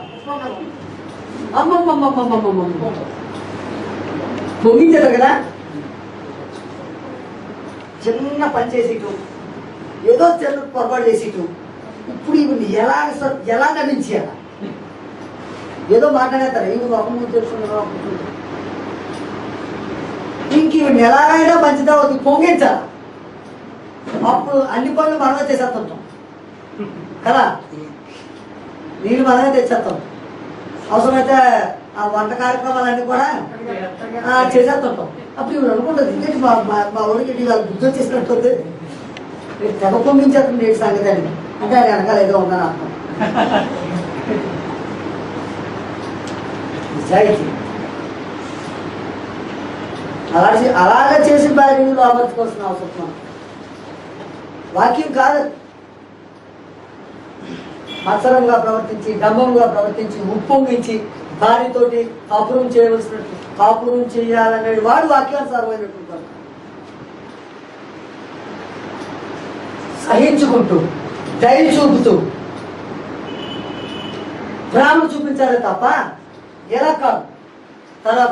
పొంగించారు కదా, చిన్న పని చేసేటు, ఏదో చిన్న పొరపాటు చేసేటు, ఇప్పుడు ఇవి ఎలా నటించాల? ఏదో మాట్లాడేస్తారు, ఇవి ఒక ముందు తెలుసుకున్నా, ఇంక ఇవి ఎలాగైనా మంచిదా పొంగించాలి. అప్పుడు అన్ని పనులు మనమే చేసేస్తుంటాం కదా, నీళ్ళు మనమే తెచ్చేస్తాం. అవసరమైతే ఆ వంట కార్యక్రమాలన్నీ కూడా చేసేస్తుంటాం. అప్పుడు ఇవి అనుకుంటుంది, ఇంకేంటి మా ఊరికి వాళ్ళు బుద్ధి వచ్చేసినట్టుంది, తెగ పొంగించేస్తుంది ఏంటి సంగతి అని. అంటే అది వెనకాల ఏదో ఉందని అర్థం. నిజాయితీ అలాగే చేసి భార్యను లోపరుచుకోవాల్సిన అవసరం. వాక్యం కాదు, మత్సరంగా ప్రవర్తించి, డంబంగా ప్రవర్తించి, ఉప్పొంగించి భార్యతోటి కాపురం చేయవలసినట్టు కాపురం చేయాలనేది వాడు వాక్యానుసారమైనటువంటి సహించుకుంటూ దయ చూపుతూ ప్రేమ చూపించాలి తప్ప ఎలా కాదు. తర్వాత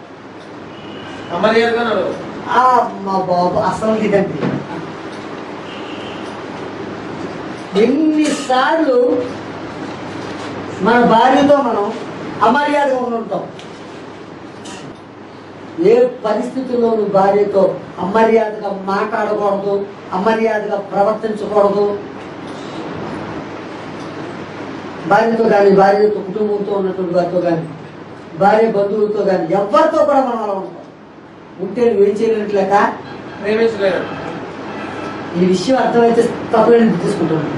మా బాబు అసలు ఇదండి, ఎన్నిసార్లు మన భార్యతో మనం అమర్యాదగా ఉంటాం. ఏ పరిస్థితుల్లోనూ భార్యతో అమర్యాదగా మాట్లాడకూడదు, అమర్యాదగా ప్రవర్తించకూడదు. భార్యతో కానీ, భార్యతో కుటుంబంతో ఉన్నటువంటి వారితో కానీ, భార్య బంధువులతో కానీ, ఎవరితో కూడా మనం అలా ఉంటాం. ఉంటే నువ్వేం చేయలేక ప్రేమించలేరు. ఈ విషయం అర్థమైతే తప్పని తీసుకుంటున్నాను.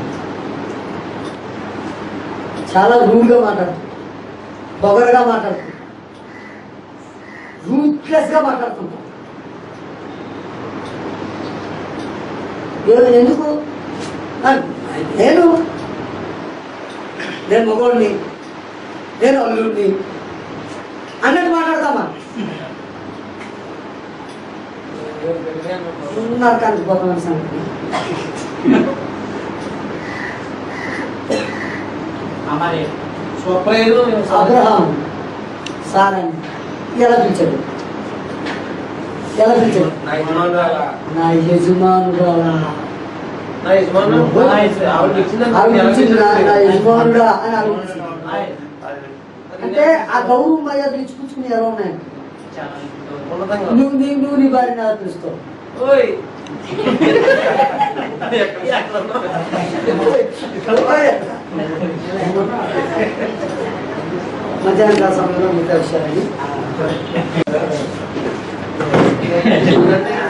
చాలా రూడ్గా మాట్లాడుతుంది, పొగరగా మాట్లాడుతుంది, రూట్లెస్ గా మాట్లాడుతుంటాం. ఎందుకు నేను మగోడిని, నేను అల్లుడిని అన్నట్టు మాట్లాడతామా? నరకానికి పోతామని సంగతి. అబ్రహాం సారాన్ని ఎలా పిలిచాడు? నా యజమానుడా, నా యజమానుడా అని ఆలోచించింది. అంటే ఆ గౌరవం మర్యాదలు ఇచ్చుకుంచుకుని ఎలా ఉన్నాయండి? నువ్వు నీ భార్యని ఎలా పిలుస్తావు? మధ్యాహ్నం కాల సమయంలో మిగతా విషయాలని